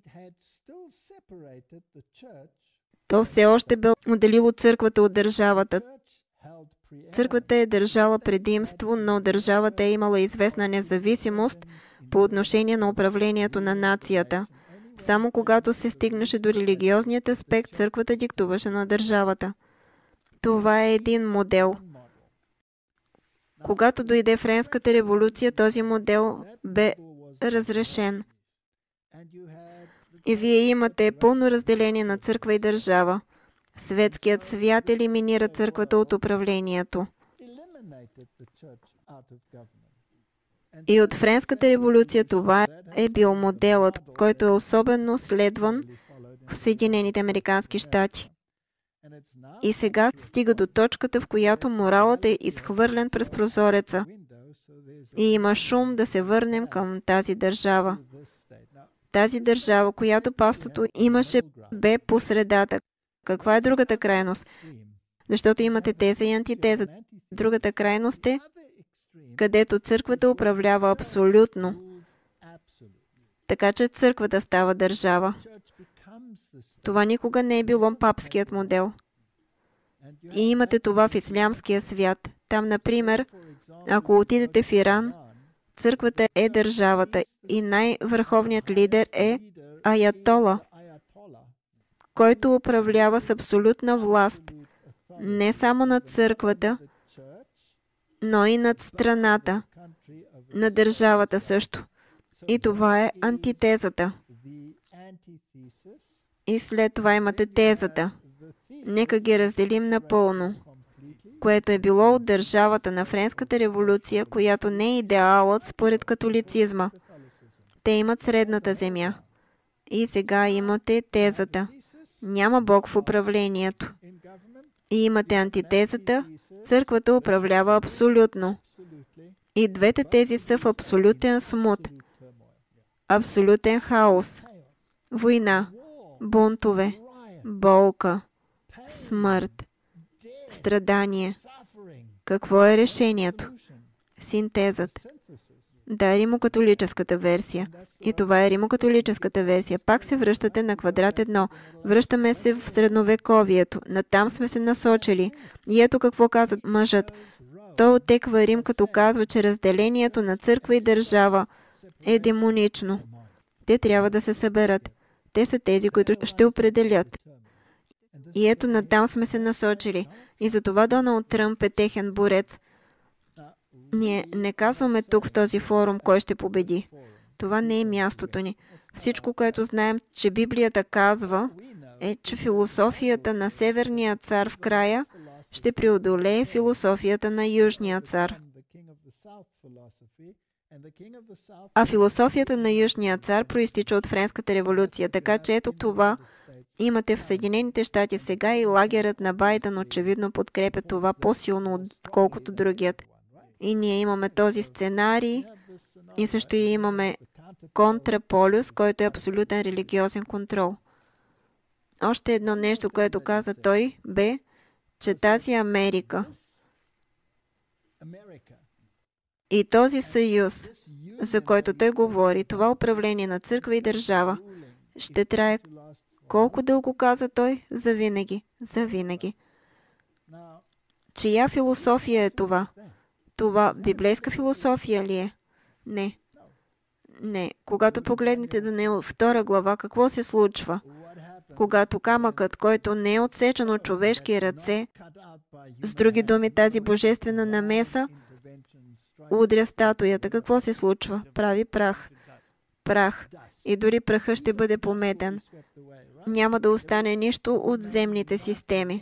то все още бе отделило църквата от държавата. Църквата е държала предимство, но държавата е имала известна независимост по отношение на управлението на нацията. Само когато се стигнеше до религиозният аспект, църквата диктуваше на държавата. Това е един модел. Когато дойде Френската революция, този модел бе разрешен. И вие имате пълно разделение на църква и държава. Светският свят елиминира църквата от управлението. И от Френската революция това е бил моделът, който е особено следван в Съединените американски щати. И сега стига до точката, в която моралът е изхвърлен през прозореца. И има шум да се върнем към тази държава. Тази държава, която папството имаше, бе по средата. Каква е другата крайност? Защото имате теза и антитеза. Другата крайност е, където църквата управлява абсолютно. Така че църквата става държава. Това никога не е било папският модел. И имате това в ислямския свят. Там, например, ако отидете в Иран, църквата е държавата и най-върховният лидер е аятола, който управлява с абсолютна власт не само над църквата, но и над страната, на държавата също. И това е антитезата. И след това имате тезата. Нека ги разделим напълно, което е било от държавата на Френската революция, която не е идеалът според католицизма. Те имат средната земя. И сега имате тезата. Няма Бог в управлението. И имате антитезата. Църквата управлява абсолютно. И двете тези са в абсолютен смут. Абсолютен хаос. Война. Бунтове. Болка. Смърт. Страдание. Какво е решението? Синтезът. Да, римокатолическата версия. И това е римокатолическата версия. Пак се връщате на квадрат 1. Връщаме се в средновековието. Натам сме се насочили. И ето какво каза мъжът. Той отеква Рим, като казва, че разделението на църква и държава е демонично. Те трябва да се съберат. Те са тези, които ще определят. И ето натам сме се насочили. И затова Доналд Тръмп е техен борец. Ние не казваме тук в този форум кой ще победи. Това не е мястото ни. Всичко, което знаем, че Библията казва, е, че философията на Северния цар в края ще преодолее философията на Южния цар. А философията на Южния цар проистича от Френската революция, така че ето това имате в Съединените щати сега и лагерът на Байден очевидно подкрепя това по-силно, отколкото другият. И ние имаме този сценарий и също и имаме контраполюс, който е абсолютен религиозен контрол. Още едно нещо, което каза той, бе, че тази Америка и този съюз, за който той говори, това управление на църква и държава, ще трае колко дълго, каза той? Завинаги. Завинаги. Чия философия е това? Това библейска философия ли е? Не. Не. Когато погледнете Даниил 2 глава, какво се случва? Когато камъкът, който не е отсечен от човешки ръце, с други думи тази божествена намеса, удря статуята, какво се случва? Прави прах. Прах. И дори праха ще бъде пометен. Няма да остане нищо от земните системи.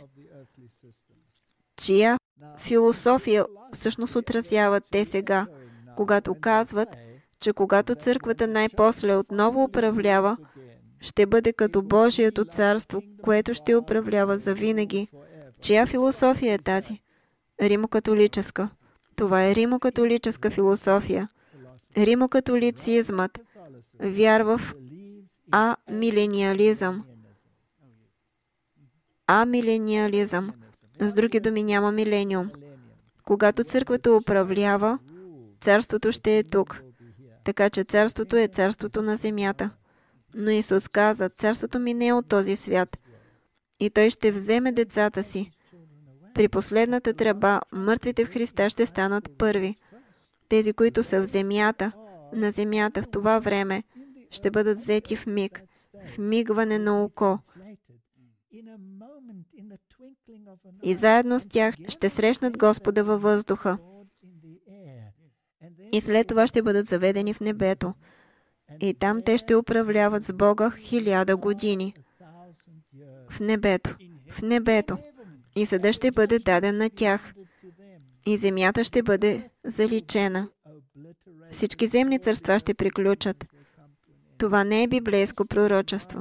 Чия философия всъщност отразяват те сега, когато казват, че когато църквата най-после отново управлява, ще бъде като Божието царство, което ще управлява завинаги. Чия философия е тази? Римокатолическа. Това е римокатолическа философия. Римокатолицизмът вярва в амилениализъм. Амилениализъм. С други думи, няма милениум. Когато църквата управлява, царството ще е тук. Така че царството е царството на земята. Но Исус каза, царството ми не е от този свят. И Той ще вземе децата си. При последната тръба, мъртвите в Христа ще станат първи. Тези, които са в земята, на земята в това време, ще бъдат взети в миг, в мигване на око. И заедно с тях ще срещнат Господа във въздуха. И след това ще бъдат заведени в небето. И там те ще управляват с Бога 1000 години. В небето. В небето. И съдът ще бъде даден на тях. И земята ще бъде заличена. Всички земни царства ще приключат. Това не е библейско пророчество.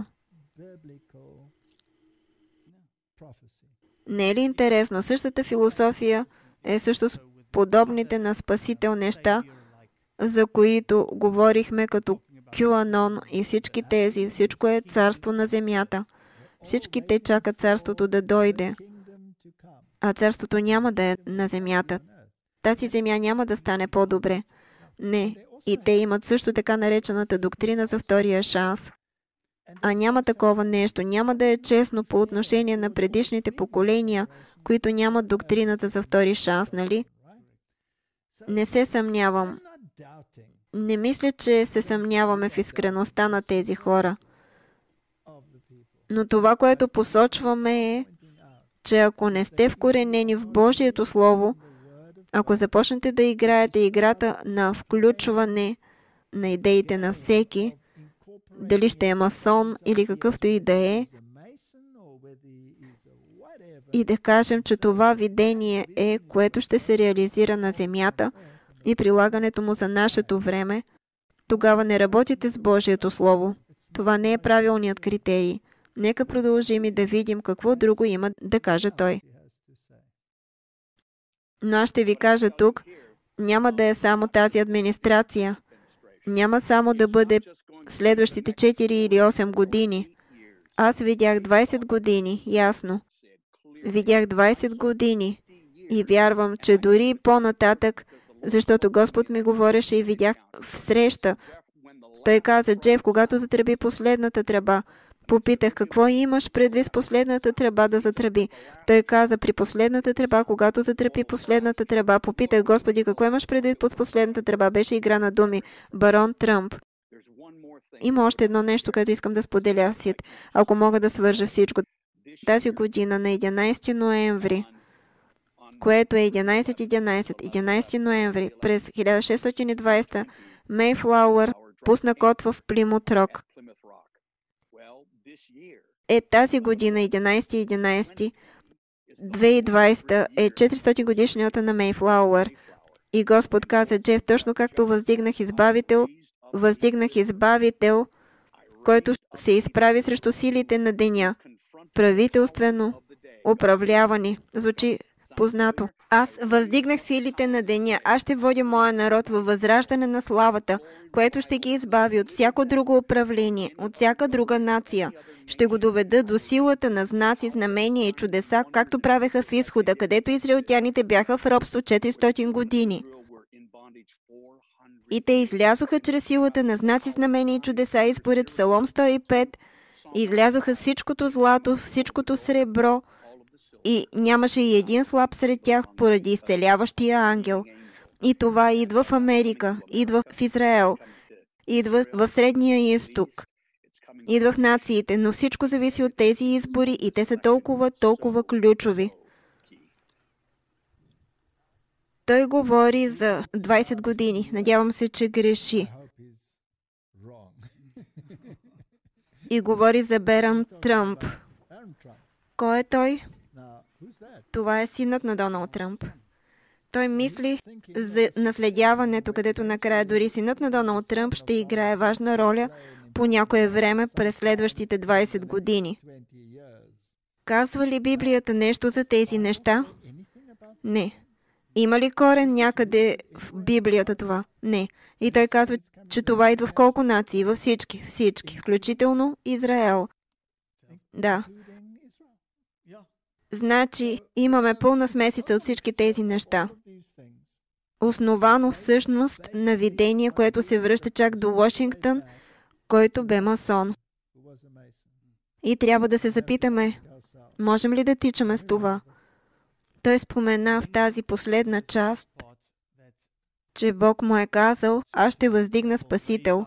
Не е ли интересно? Същата философия е също с подобните на Спасител неща, за които говорихме като QAnon и всички тези. Всичко е царство на земята. Всички те чакат царството да дойде. А царството няма да е на земята. Тази земя няма да стане по-добре. Не. И те имат също така наречената доктрина за втория шанс. А няма такова нещо. Няма да е честно по отношение на предишните поколения, които нямат доктрината за втори шанс, нали? Не се съмнявам. Не мисля, че се съмняваме в искреността на тези хора. Но това, което посочваме е, че ако не сте вкоренени в Божието Слово, ако започнете да играете играта на включване на идеите на всеки, дали ще е масон или какъвто и да е, и да кажем, че това видение е, което ще се реализира на земята и прилагането му за нашето време, тогава не работите с Божието Слово. Това не е правилният критерий. Нека продължим и да видим какво друго има да каже той. Но аз ще ви кажа тук, няма да е само тази администрация. Няма само да бъде следващите 4 или 8 години. Аз видях 20 години, ясно. Видях 20 години и вярвам, че дори по-нататък, защото Господ ми говореше и видях в среща. Той каза: Джеф, когато затръби последната тръба, попитах: какво имаш предвид с последната тръба да затръби? Той каза: при последната тръба, когато затръби последната тръба, попитах: Господи, какво имаш предвид под последната тръба? Беше игра на думи. Барон Тръмп. Има още едно нещо, което искам да споделя, Сид, ако мога да свържа всичко. Тази година на 11 ноември, което е 11 ноември, през 1620, Мейфлауър пусна код в Плимут Рок. Тази година, 11 2020, е 400 годишнината на Мейфлауър. И Господ каза: Джеф, точно както въздигнах избавител, който се изправи срещу силите на деня. Правителствено управлявани. Звучи познато. Аз въздигнах силите на деня. Аз ще водя моя народ във възраждане на славата, което ще ги избави от всяко друго управление, от всяка друга нация. Ще го доведа до силата на знаци, знамения и чудеса, както правеха в Изхода, където израелтяните бяха в робство 400 години. И те излязоха чрез силата на знаци, знамения и чудеса и според Псалом 105 излязоха с всичкото злато, всичкото сребро и нямаше и един слаб сред тях поради изцеляващия ангел. И това идва в Америка, идва в Израел, идва в Средния изток, идва в нациите, но всичко зависи от тези избори и те са толкова ключови. Той говори за 20 години. Надявам се, че греши. И говори за Барон Тръмп. Кой е той? Това е синът на Доналд Тръмп. Той мисли за наследяването, където накрая дори синът на Доналд Тръмп ще играе важна роля по някое време през следващите 20 години. Казва ли Библията нещо за тези неща? Не. Има ли корен някъде в Библията това? Не. И той казва, че това идва в колко нации? Във всички, включително Израел. Да. Значи, имаме пълна смесица от всички тези неща. Основано всъщност на видение, което се връща чак до Вашингтон, който бе масон. И трябва да се запитаме, можем ли да тичаме с това? Той спомена в тази последна част, че Бог му е казал: аз ще въздигна Спасител.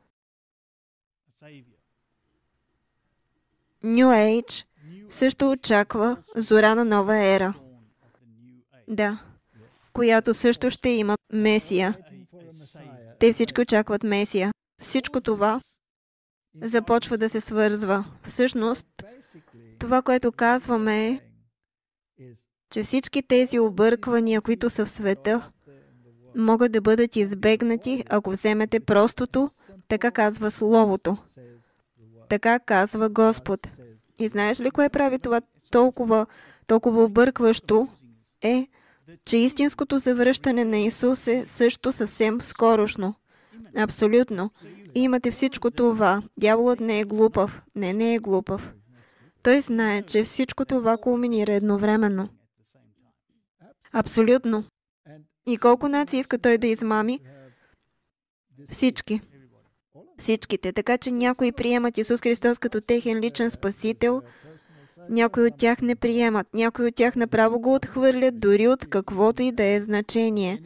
New Age също очаква зора на нова ера. Да, която също ще има Месия. Те всички очакват Месия. Всичко това започва да се свързва. Всъщност, това, което казваме е, че всички тези обърквания, които са в света, могат да бъдат избегнати, ако вземете простото, така казва Словото. Така казва Господ. И знаеш ли кое прави това толкова объркващо? Е, че истинското завръщане на Исус е също съвсем скорошно. Абсолютно. И имате всичко това. Дяволът не е глупав. Не е глупав. Той знае, че всичко това кулминира едновременно. Абсолютно. И колко нации иска той да измами? Всички. Всичките. Така че някои приемат Исус Христос като техен личен спасител, някои от тях не приемат, някои от тях направо го отхвърлят, дори от каквото и да е значение.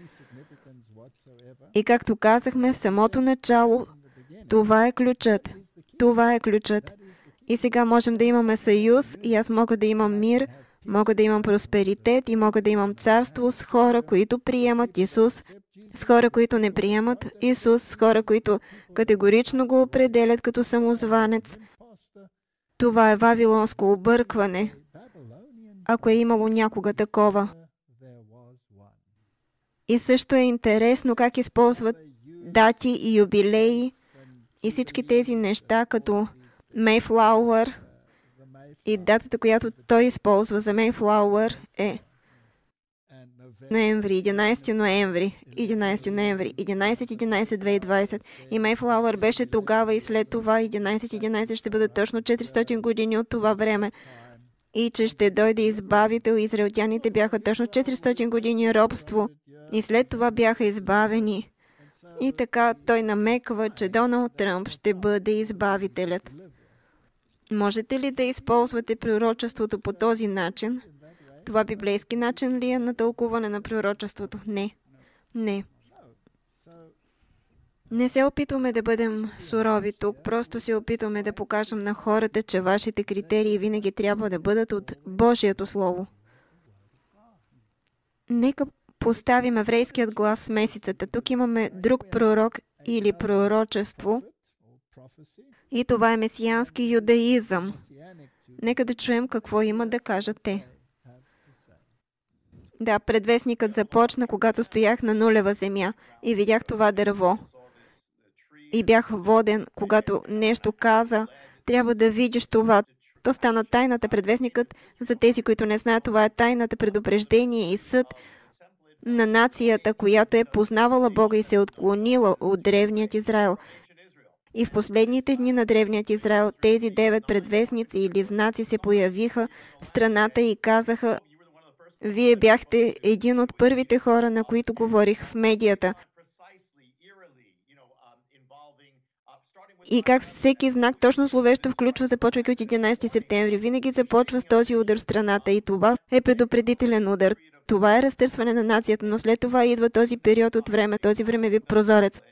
И както казахме в самото начало, това е ключът. Това е ключът. И сега можем да имаме съюз, и аз мога да имам мир, мога да имам просперитет и мога да имам царство с хора, които приемат Исус, с хора, които не приемат Исус, с хора, които категорично го определят като самозванец. Това е вавилонско объркване, ако е имало някога такова. И също е интересно как използват дати и юбилеи и всички тези неща, като Мейфлауър. И датата, която той използва за Мейфлауър е ноември, 11 ноември, 11-11-2020. И Мейфлауър беше тогава и след това 11-11 ще бъдат точно 400 години от това време. И че ще дойде избавител. Израелтяните бяха точно 400 години робство и след това бяха избавени. И така той намеква, че Доналд Тръмп ще бъде избавителят. Можете ли да използвате пророчеството по този начин? Това библейски начин ли е на тълкуване на пророчеството? Не. Не. Не се опитваме да бъдем сурови тук, просто се опитваме да покажем на хората, че вашите критерии винаги трябва да бъдат от Божието Слово. Нека поставим еврейският глас в месецата. Тук имаме друг пророк или пророчество. И това е месиански юдаизъм. Нека да чуем какво има да кажат те. Да, предвестникът започна, когато стоях на нулева земя и видях това дърво. И бях воден, когато нещо каза, трябва да видиш това. То стана тайната. Предвестникът, за тези, които не знаят, това е тайната, предупреждение и съд на нацията, която е познавала Бога и се е отклонила от древният Израел. И в последните дни на древният Израел тези 9 предвестници или знаци се появиха в страната и казаха: вие бяхте един от първите хора, на които говорих в медията. И как всеки знак точно зловещо включва, започвайки от 11 септември. Винаги започва с този удар в страната и това е предупредителен удар. Това е разтърсване на нацията, но след това идва този период от време, този времеви прозорец.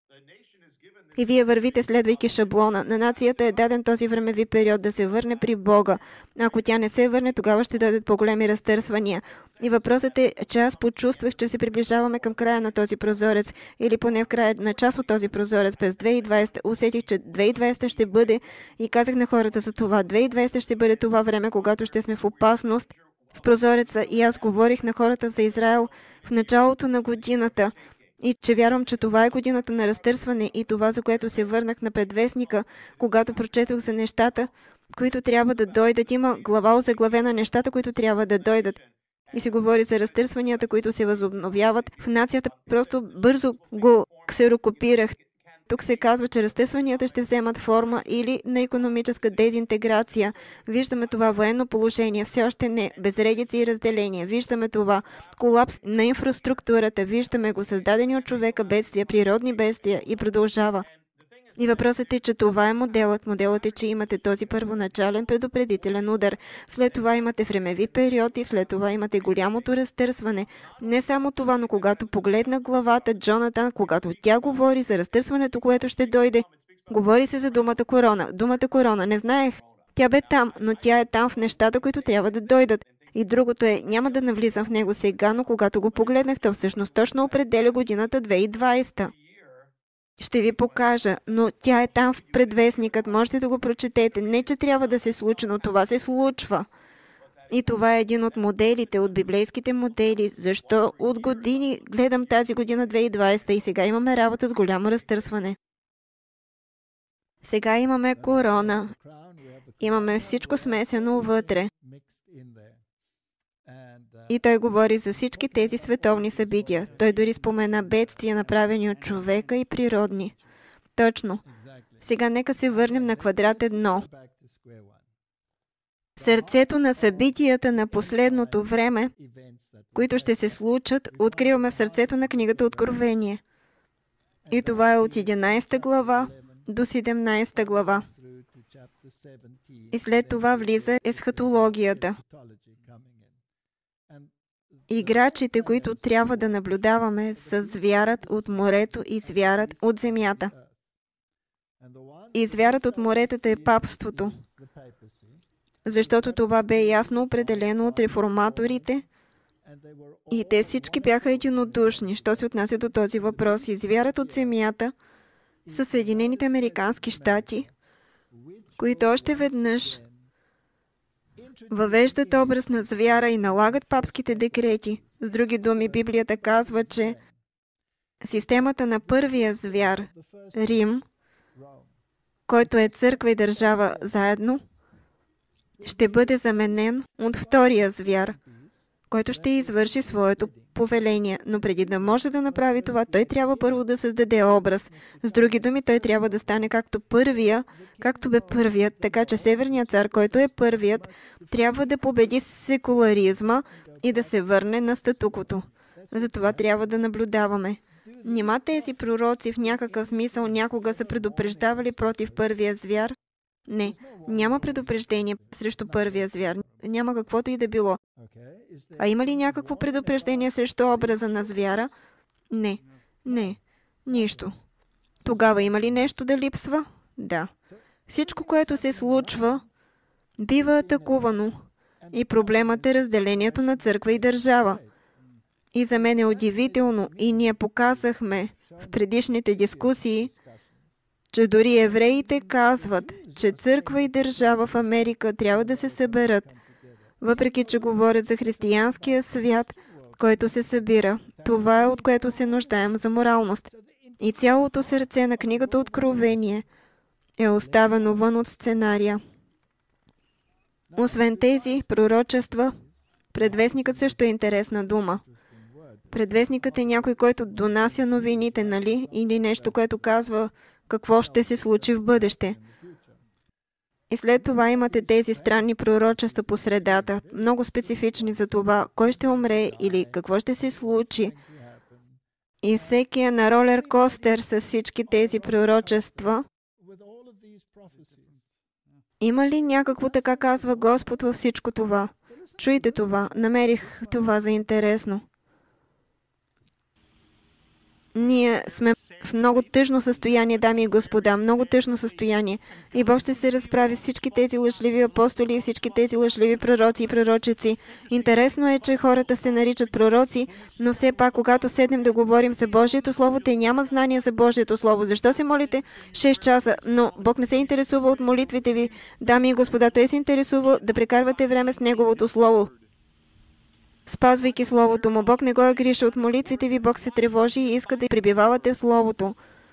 И вие вървите, следвайки шаблона. На нацията е даден този времеви период да се върне при Бога. Ако тя не се върне, тогава ще дойдат по-големи разтърсвания. И въпросът е, че аз почувствах, че се приближаваме към края на този прозорец, или поне в края на част от този прозорец през 2020. Усетих, че 2020 ще бъде, и казах на хората за това, 2020 ще бъде това време, когато ще сме в опасност в прозореца. И аз говорих на хората за Израел в началото на годината. И че вярвам, че това е годината на разтърсване и това, за което се върнах на предвестника, когато прочетох за нещата, които трябва да дойдат. Има глава озаглавена нещата, които трябва да дойдат. И се говори за разтърсванията, които се възобновяват. В нацията просто бързо го ксерокопирах. Тук се казва, че разтърсванията ще вземат форма или на икономическа дезинтеграция. Виждаме това военно положение, все още не, безредици и разделения. Виждаме това колапс на инфраструктурата, виждаме го създадени от човека бедствия, природни бедствия и продължава. И въпросът е, че това е моделът. Моделът е, че имате този първоначален предупредителен удар. След това имате времеви период и след това имате голямото разтърсване. Не само това, но когато погледна главата Джонатан, когато тя говори за разтърсването, което ще дойде, говори се за думата корона. Думата корона, не знаех. Тя бе там, но тя е там в нещата, които трябва да дойдат. И другото е, няма да навлизам в него сега, но когато го погледнах, то всъщност точно определя годината 2020. Ще ви покажа, но тя е там в предвестникът. Можете да го прочетете. Не, че трябва да се случи, но това се случва. И това е един от моделите, от библейските модели. Защо от години гледам тази година 2020 и сега имаме работа с голямо разтърсване. Сега имаме корона. Имаме всичко смесено вътре. И той говори за всички тези световни събития. Той дори спомена бедствия, направени от човека и природни. Точно. Сега нека се върнем на квадрат 1. Сърцето на събитията на последното време, които ще се случат, откриваме в сърцето на книгата Откровение. И това е от 11 глава до 17 глава. И след това влиза есхатологията. Играчите, които трябва да наблюдаваме, са звярат от морето и звярат от земята. И звярат от моретата е папството, защото това бе ясно определено от реформаторите и те всички бяха единодушни, що се отнася до този въпрос. И звярат от земята са Съединените американски щати, които още веднъж въвеждат образ на звяра и налагат папските декрети. С други думи, Библията казва, че системата на първия звяр, Рим, който е църква и държава заедно, ще бъде заменен от втория звяр, който ще извърши своето повеление. Но преди да може да направи това, той трябва първо да създаде образ. С други думи, той трябва да стане както бе първият, така че Северният цар, който е първият, трябва да победи секуларизма и да се върне на статуквото. Затова трябва да наблюдаваме. Нима тези пророци в някакъв смисъл някога са предупреждавали против първия звяр? Не, няма предупреждение срещу първия звяр. Няма каквото и да било. А има ли някакво предупреждение срещу образа на звяра? Не, нищо. Тогава има ли нещо да липсва? Да. Всичко, което се случва, бива атакувано. И проблемът е разделението на църква и държава. И за мен е удивително, и ние показахме в предишните дискусии, че дори евреите казват, че църква и държава в Америка трябва да се съберат, въпреки че говорят за християнския свят, който се събира. Това е, от което се нуждаем за моралност. И цялото сърце на книгата Откровение е оставено вън от сценария. Освен тези пророчества, предвестникът също е интересна дума. Предвестникът е някой, който донася новините, нали? Или нещо, което казва какво ще се случи в бъдеще. И след това имате тези странни пророчества по средата, много специфични за това, кой ще умре или какво ще се случи. И всеки е на ролер костер с всички тези пророчества. Има ли някакво така казва Господ във всичко това? Чуйте това, намерих това за интересно. Ние сме в много тъжно състояние, дами и господа, много тъжно състояние. И Бог ще се разправи с всички тези лъжливи апостоли и всички тези лъжливи пророци и пророчици. Интересно е, че хората се наричат пророци, но все пак, когато седнем да говорим за Божието Слово, те нямат знания за Божието Слово. Защо се молите 6 часа? Но Бог не се интересува от молитвите ви, дами и господа. Той се интересува да прекарвате време с Неговото Слово. Спазвайки Словото му, Бог не го е гриша от молитвите ви, Бог се тревожи и иска да пребивавате в Словото.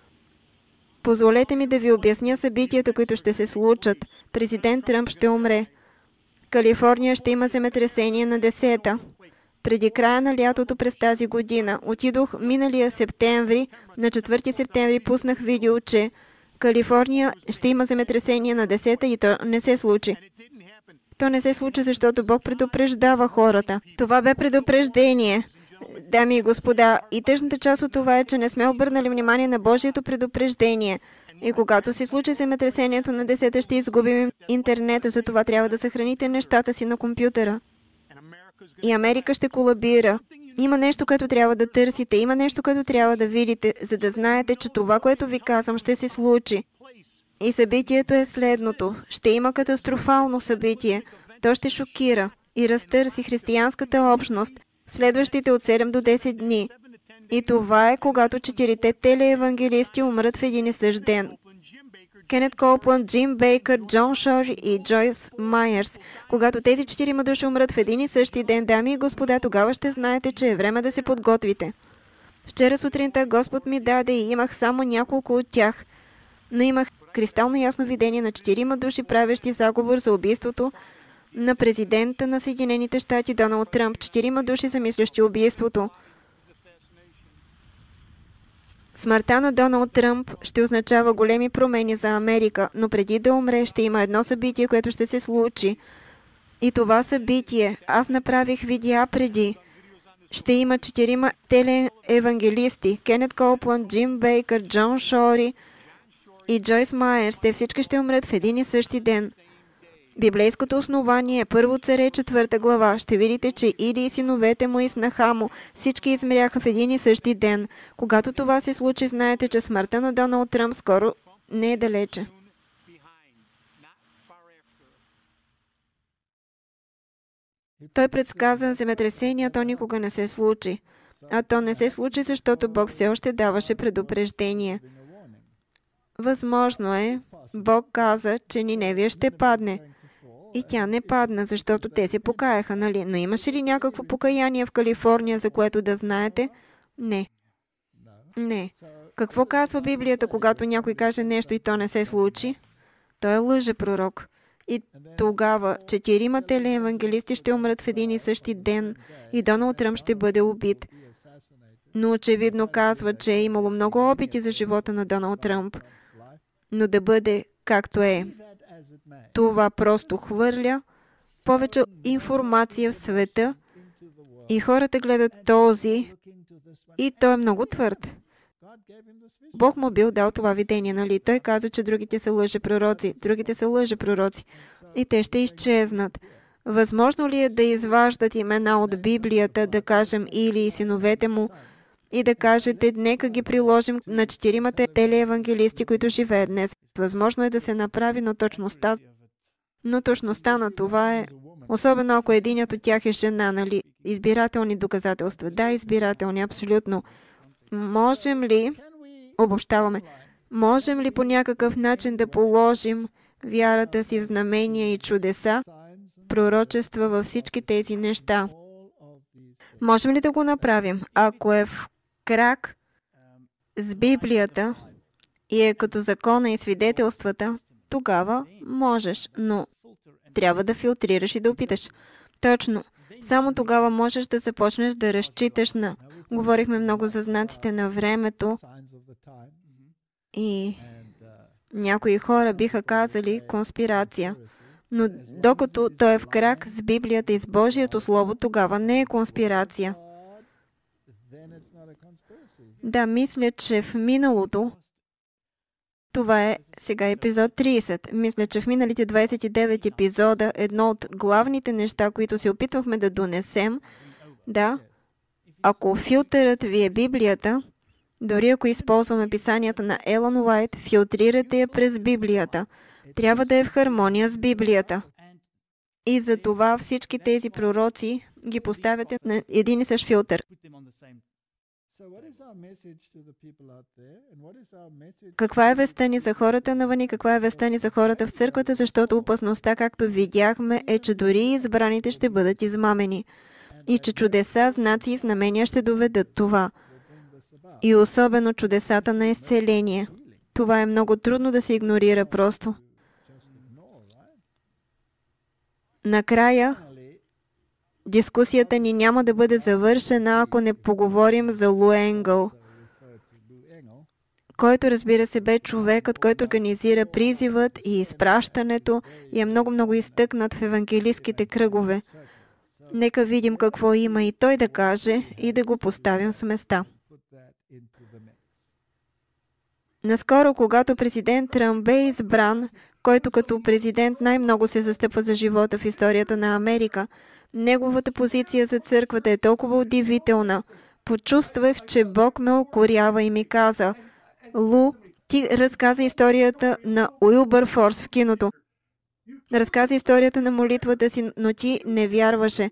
Позволете ми да ви обясня събитията, които ще се случат. Президент Тръмп ще умре. Калифорния ще има земетресение на 10-та. Преди края на лятото през тази година отидох миналия септември, на 4 септември пуснах видео, че Калифорния ще има земетресение на 10-та и то не се случи. То не се случи, защото Бог предупреждава хората. Това бе предупреждение, дами и господа. И тъжната част от това е, че не сме обърнали внимание на Божието предупреждение. И когато се случи земетресението на 10-та, ще изгубим интернета, затова трябва да съхраните нещата си на компютъра. И Америка ще колабира. Има нещо, което трябва да търсите, има нещо, което трябва да видите, за да знаете, че това, което ви казвам, ще се случи. И събитието е следното. Ще има катастрофално събитие. То ще шокира и разтърси християнската общност следващите от 7 до 10 дни. И това е, когато 4-те телеевангелисти умрат в един и същ ден. Кенет Коупланд, Джим Бейкър, Джон Шори и Джойс Майерс. Когато тези 4 души умрат в един и същи ден, дами и господа, тогава ще знаете, че е време да се подготвите. Вчера сутринта Господ ми даде и имах само няколко от тях. Но имах кристално ясно видение на 4 души, правещи заговор за убийството на президента на Съединените щати Доналд Тръмп. 4 души замислящи убийството. Смъртта на Доналд Тръмп ще означава големи промени за Америка, но преди да умре ще има едно събитие, което ще се случи. И това събитие аз направих видеа преди. Ще има 4 телеевангелисти. Кенет Коупланд, Джим Бейкър, Джон Шори и Джойс Майерс, те всички ще умрат в един и същи ден. Библейското основание е Първо царе 4 глава. Ще видите, че Или и синовете му и снаха му всички измряха в един и същи ден. Когато това се случи, знаете, че смъртта на Доналд Тръмп скоро не е далече. Той предсказа земетресение, то никога не се случи. А то не се случи, защото Бог все още даваше предупреждение. Възможно е, Бог каза, че Ниневия ще падне. И тя не падна, защото те се покаяха, нали? Но имаше ли някакво покаяние в Калифорния, за което да знаете? Не. Не. Какво казва Библията, когато някой каже нещо и то не се случи? Той е лъжепророк. И тогава 4 телеевангелисти ще умрат в един и същи ден и Доналд Тръмп ще бъде убит. Но очевидно казва, че е имало много опити за живота на Доналд Тръмп. Но да бъде както е. Това просто хвърля повече информация в света и хората гледат този и той е много твърд. Бог му бил дал това видение, нали? Той каза, че другите са лъжепророци. Другите са лъжепророци. И те ще изчезнат. Възможно ли е да изваждат имена от Библията, да кажем Или и синовете му, и да кажете, нека ги приложим на 4 телеевангелисти, които живеят днес? Възможно е да се направи, но точността на това е, особено ако единият от тях е жена, нали? Избирателни доказателства. Да, избирателни, абсолютно. Можем ли, обобщаваме, можем ли по някакъв начин да положим вярата си в знамения и чудеса, пророчества във всички тези неща? Можем ли да го направим? Ако е в крак с Библията и е като закона и свидетелствата, тогава можеш, но трябва да филтрираш и да опиташ. Точно. Само тогава можеш да започнеш да разчиташ на... Говорихме много за знаците на времето и някои хора биха казали конспирация. Но докато той е в крак с Библията и с Божието Слово, тогава не е конспирация. Да, мисля, че в миналото, това е сега епизод 30, мисля, че в миналите 29 епизода едно от главните неща, които се опитвахме да донесем, да, ако филтърът ви е Библията, дори ако използваме писанията на Елън Уайт, филтрирате я през Библията. Трябва да е в хармония с Библията. И за това всички тези пророци ги поставяте на един и същ филтър. Каква е вестта ни за хората навън и каква е вестта ни за хората в църквата, защото опасността, както видяхме, е, че дори избраните ще бъдат измамени. И че чудеса, знаци и знамения ще доведат това. И особено чудесата на изцеление. Това е много трудно да се игнорира просто. Накрая, дискусията ни няма да бъде завършена, ако не поговорим за Лу Енгъл, който, разбира се, бе човекът, който организира призивът и изпращането и е много изтъкнат в евангелистските кръгове. Нека видим какво има и той да каже и да го поставим с места. Наскоро, когато президент Тръмп бе избран, който като президент най-много се застъпва за живота в историята на Америка, неговата позиция за църквата е толкова удивителна. Почувствах, че Бог ме укорява и ми каза: Лу, ти разказа историята на Уилбърфорс в киното. Разказа историята на молитвата си, но ти не вярваше.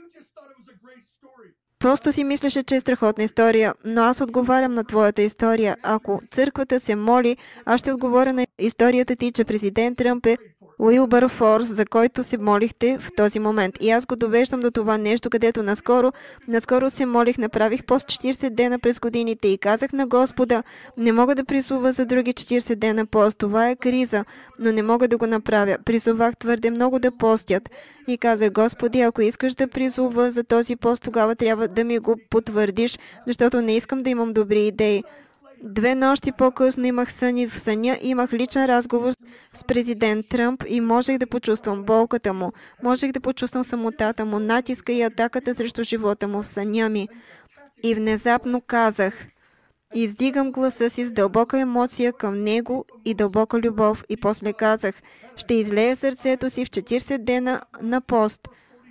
Просто си мислеше, че е страхотна история, но аз отговарям на твоята история. Ако църквата се моли, аз ще отговоря на историята ти, че президент Тръмп е Уилбърфорс, за който се молихте в този момент. И аз го довеждам до това нещо, където наскоро се молих, направих пост 40 дена през годините и казах на Господа: не мога да призува за други 40 дена пост, това е криза, но не мога да го направя. Призовах твърде много да постят. И казах: Господи, ако искаш да призува за този пост, тогава трябва да ми го потвърдиш, защото не искам да имам добри идеи. 2 нощи по-късно имах сън и в съня имах личен разговор с президент Тръмп и можех да почувствам болката му, можех да почувствам самотата му, натиска и атаката срещу живота му в съня ми. И внезапно казах: Издигам гласа си с дълбока емоция към него и дълбока любов. И после казах, ще излея сърцето си в 40 дена на пост.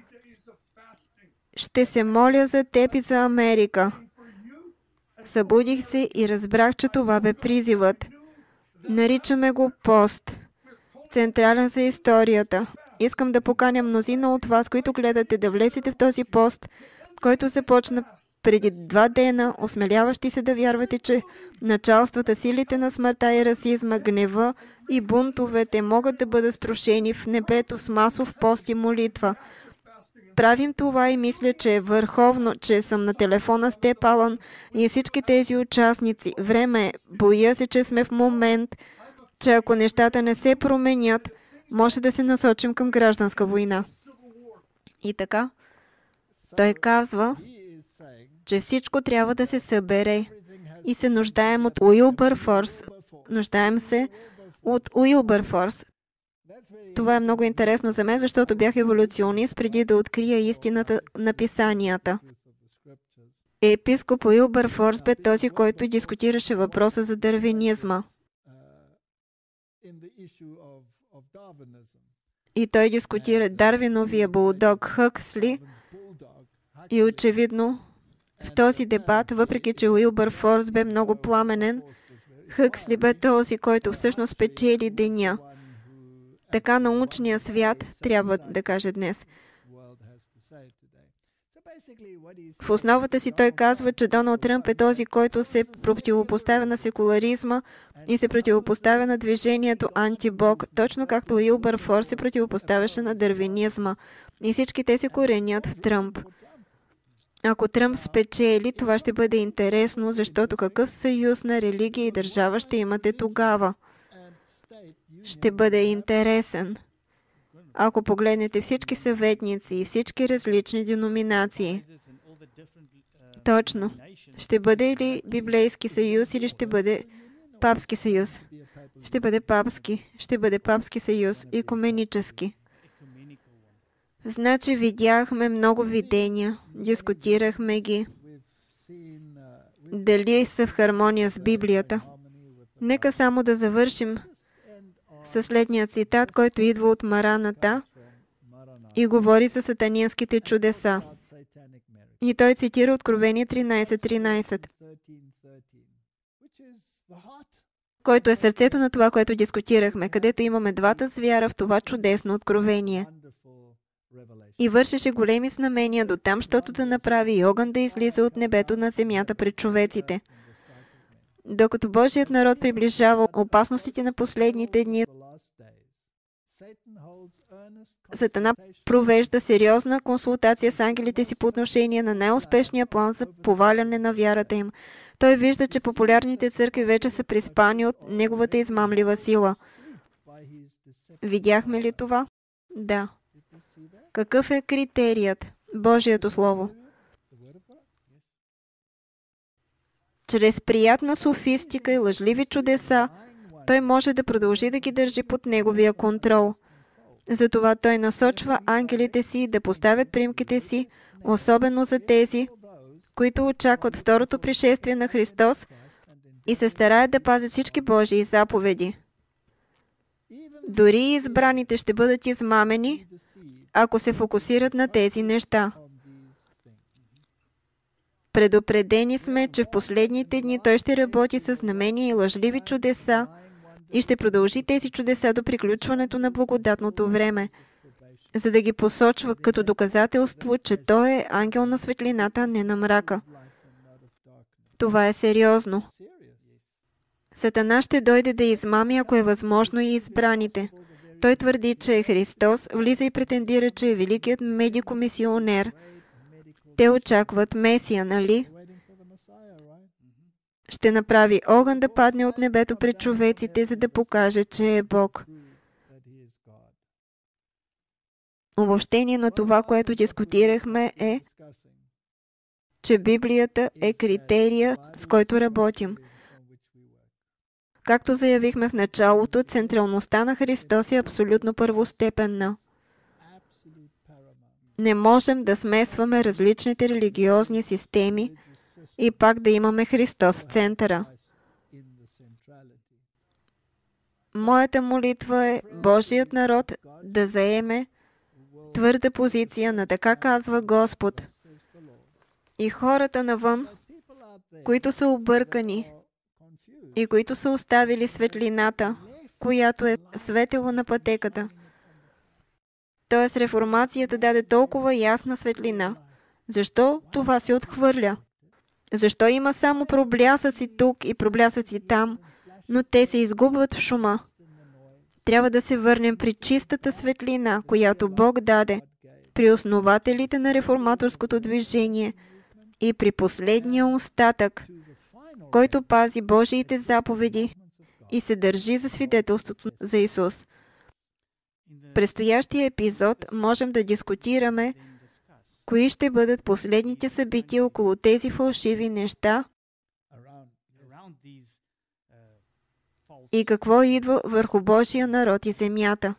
Ще се моля за теб и за Америка. Събудих се и разбрах, че това бе призивът. Наричаме го пост. Централен за историята. Искам да поканя мнозина от вас, които гледате, да влезете в този пост, който започна преди 2 дена, осмеляващи се да вярвате, че началствата, силите на смъртта и расизма, гнева и бунтовете могат да бъдат струшени в небето с масов пост и молитва. Правим това и мисля, че е върховно, че съм на телефона с теб, Алън, и всички тези участници. Време е. Боя се, че сме в момент, че ако нещата не се променят, може да се насочим към гражданска война. И така, той казва, че всичко трябва да се събере и се нуждаем от Уилбърфорс. Нуждаем се от Уилбърфорс. Това е много интересно за мен, защото бях еволюционист преди да открия истината на писанията. Епископ Уилбърфорс бе този, който дискутираше въпроса за дарвинизма. И той дискутира Дарвиновия булдог Хъксли и очевидно в този дебат, въпреки че Уилбърфорс бе много пламенен, Хъксли бе този, който всъщност печели деня. Така научният свят трябва да каже днес. В основата си той казва, че Доналд Тръмп е този, който се противопоставя на секуларизма и се противопоставя на движението антибог, точно както Уилбърфорс се противопоставяше на дарвинизма. И всички те се коренят в Тръмп. Ако Тръмп спечели, това ще бъде интересно, защото какъв съюз на религия и държава ще имате тогава? Ще бъде интересен. Ако погледнете всички съветници и всички различни деноминации. Точно. Ще бъде ли библейски съюз или ще бъде папски съюз? Ще бъде папски. Ще бъде папски съюз. Икуменически. Значи видяхме много видения. Дискутирахме ги. Дали са в хармония с Библията. Нека само да завършим със следния цитат, който идва от Мараната и говори за сатанинските чудеса. И той цитира Откровение 13:13, който е сърцето на това, което дискутирахме, където имаме двата звяра в това чудесно откровение. И вършеше големи знамения до там, щото да направи и огън да излиза от небето на земята пред човеците. Докато Божият народ приближава опасностите на последните дни, Сатана провежда сериозна консултация с ангелите си по отношение на най-успешния план за поваляне на вярата им. Той вижда, че популярните църкви вече са приспани от неговата измамлива сила. Видяхме ли това? Да. Какъв е критерият? Божието Слово. Чрез приятна софистика и лъжливи чудеса, той може да продължи да ги държи под неговия контрол. Затова той насочва ангелите си да поставят примките си, особено за тези, които очакват второто пришествие на Христос и се стараят да пазят всички Божии заповеди. Дори избраните ще бъдат измамени, ако се фокусират на тези неща. Предупредени сме, че в последните дни той ще работи с знамения и лъжливи чудеса и ще продължи тези чудеса до приключването на благодатното време, за да ги посочва като доказателство, че той е ангел на светлината, а не на мрака. Това е сериозно. Сатана ще дойде да измами, ако е възможно, и избраните. Той твърди, че е Христос, влиза и претендира, че е великият медико-мисионер. Те очакват Месия, нали? Ще направи огън да падне от небето пред човеците, за да покаже, че е Бог. Обобщение на това, което дискутирахме е, че Библията е критерия, с който работим. Както заявихме в началото, централността на Христос е абсолютно първостепенна. Не можем да смесваме различните религиозни системи и пак да имаме Христос в центъра. Моята молитва е Божият народ да заеме твърда позиция на така казва Господ. И хората навън, които са объркани и които са оставили светлината, която е светело на пътеката. Тоест реформацията даде толкова ясна светлина. Защо това се отхвърля? Защо има само проблясъци тук и проблясъци там, но те се изгубват в шума? Трябва да се върнем при чистата светлина, която Бог даде при основателите на реформаторското движение и при последния остатък, който пази Божиите заповеди и се държи за свидетелството за Исус. В предстоящия епизод можем да дискутираме кои ще бъдат последните събития около тези фалшиви неща и какво идва върху Божия народ и земята.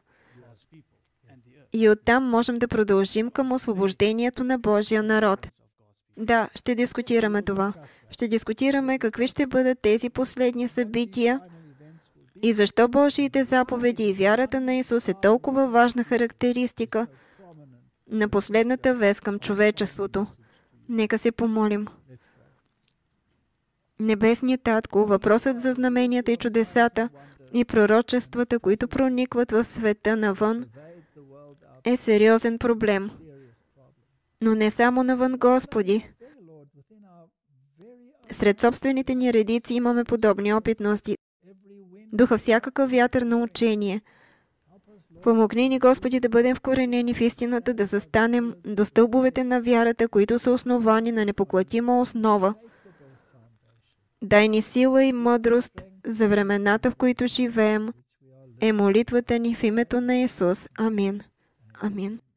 И оттам можем да продължим към освобождението на Божия народ. Да, ще дискутираме това. Ще дискутираме какви ще бъдат тези последни събития и защо Божиите заповеди и вярата на Исус е толкова важна характеристика на последната вест към човечеството. Нека се помолим. Небесният Татко, въпросът за знаменията и чудесата и пророчествата, които проникват в света навън, е сериозен проблем. Но не само навън, Господи. Сред собствените ни редици имаме подобни опитности. Духа всякакъв вятър на учение. Помогни ни, Господи, да бъдем вкоренени в истината, да застанем до стълбовете на вярата, които са основани на непоклатима основа. Дай ни сила и мъдрост за времената, в които живеем, е молитвата ни в името на Исус. Амин. Амин.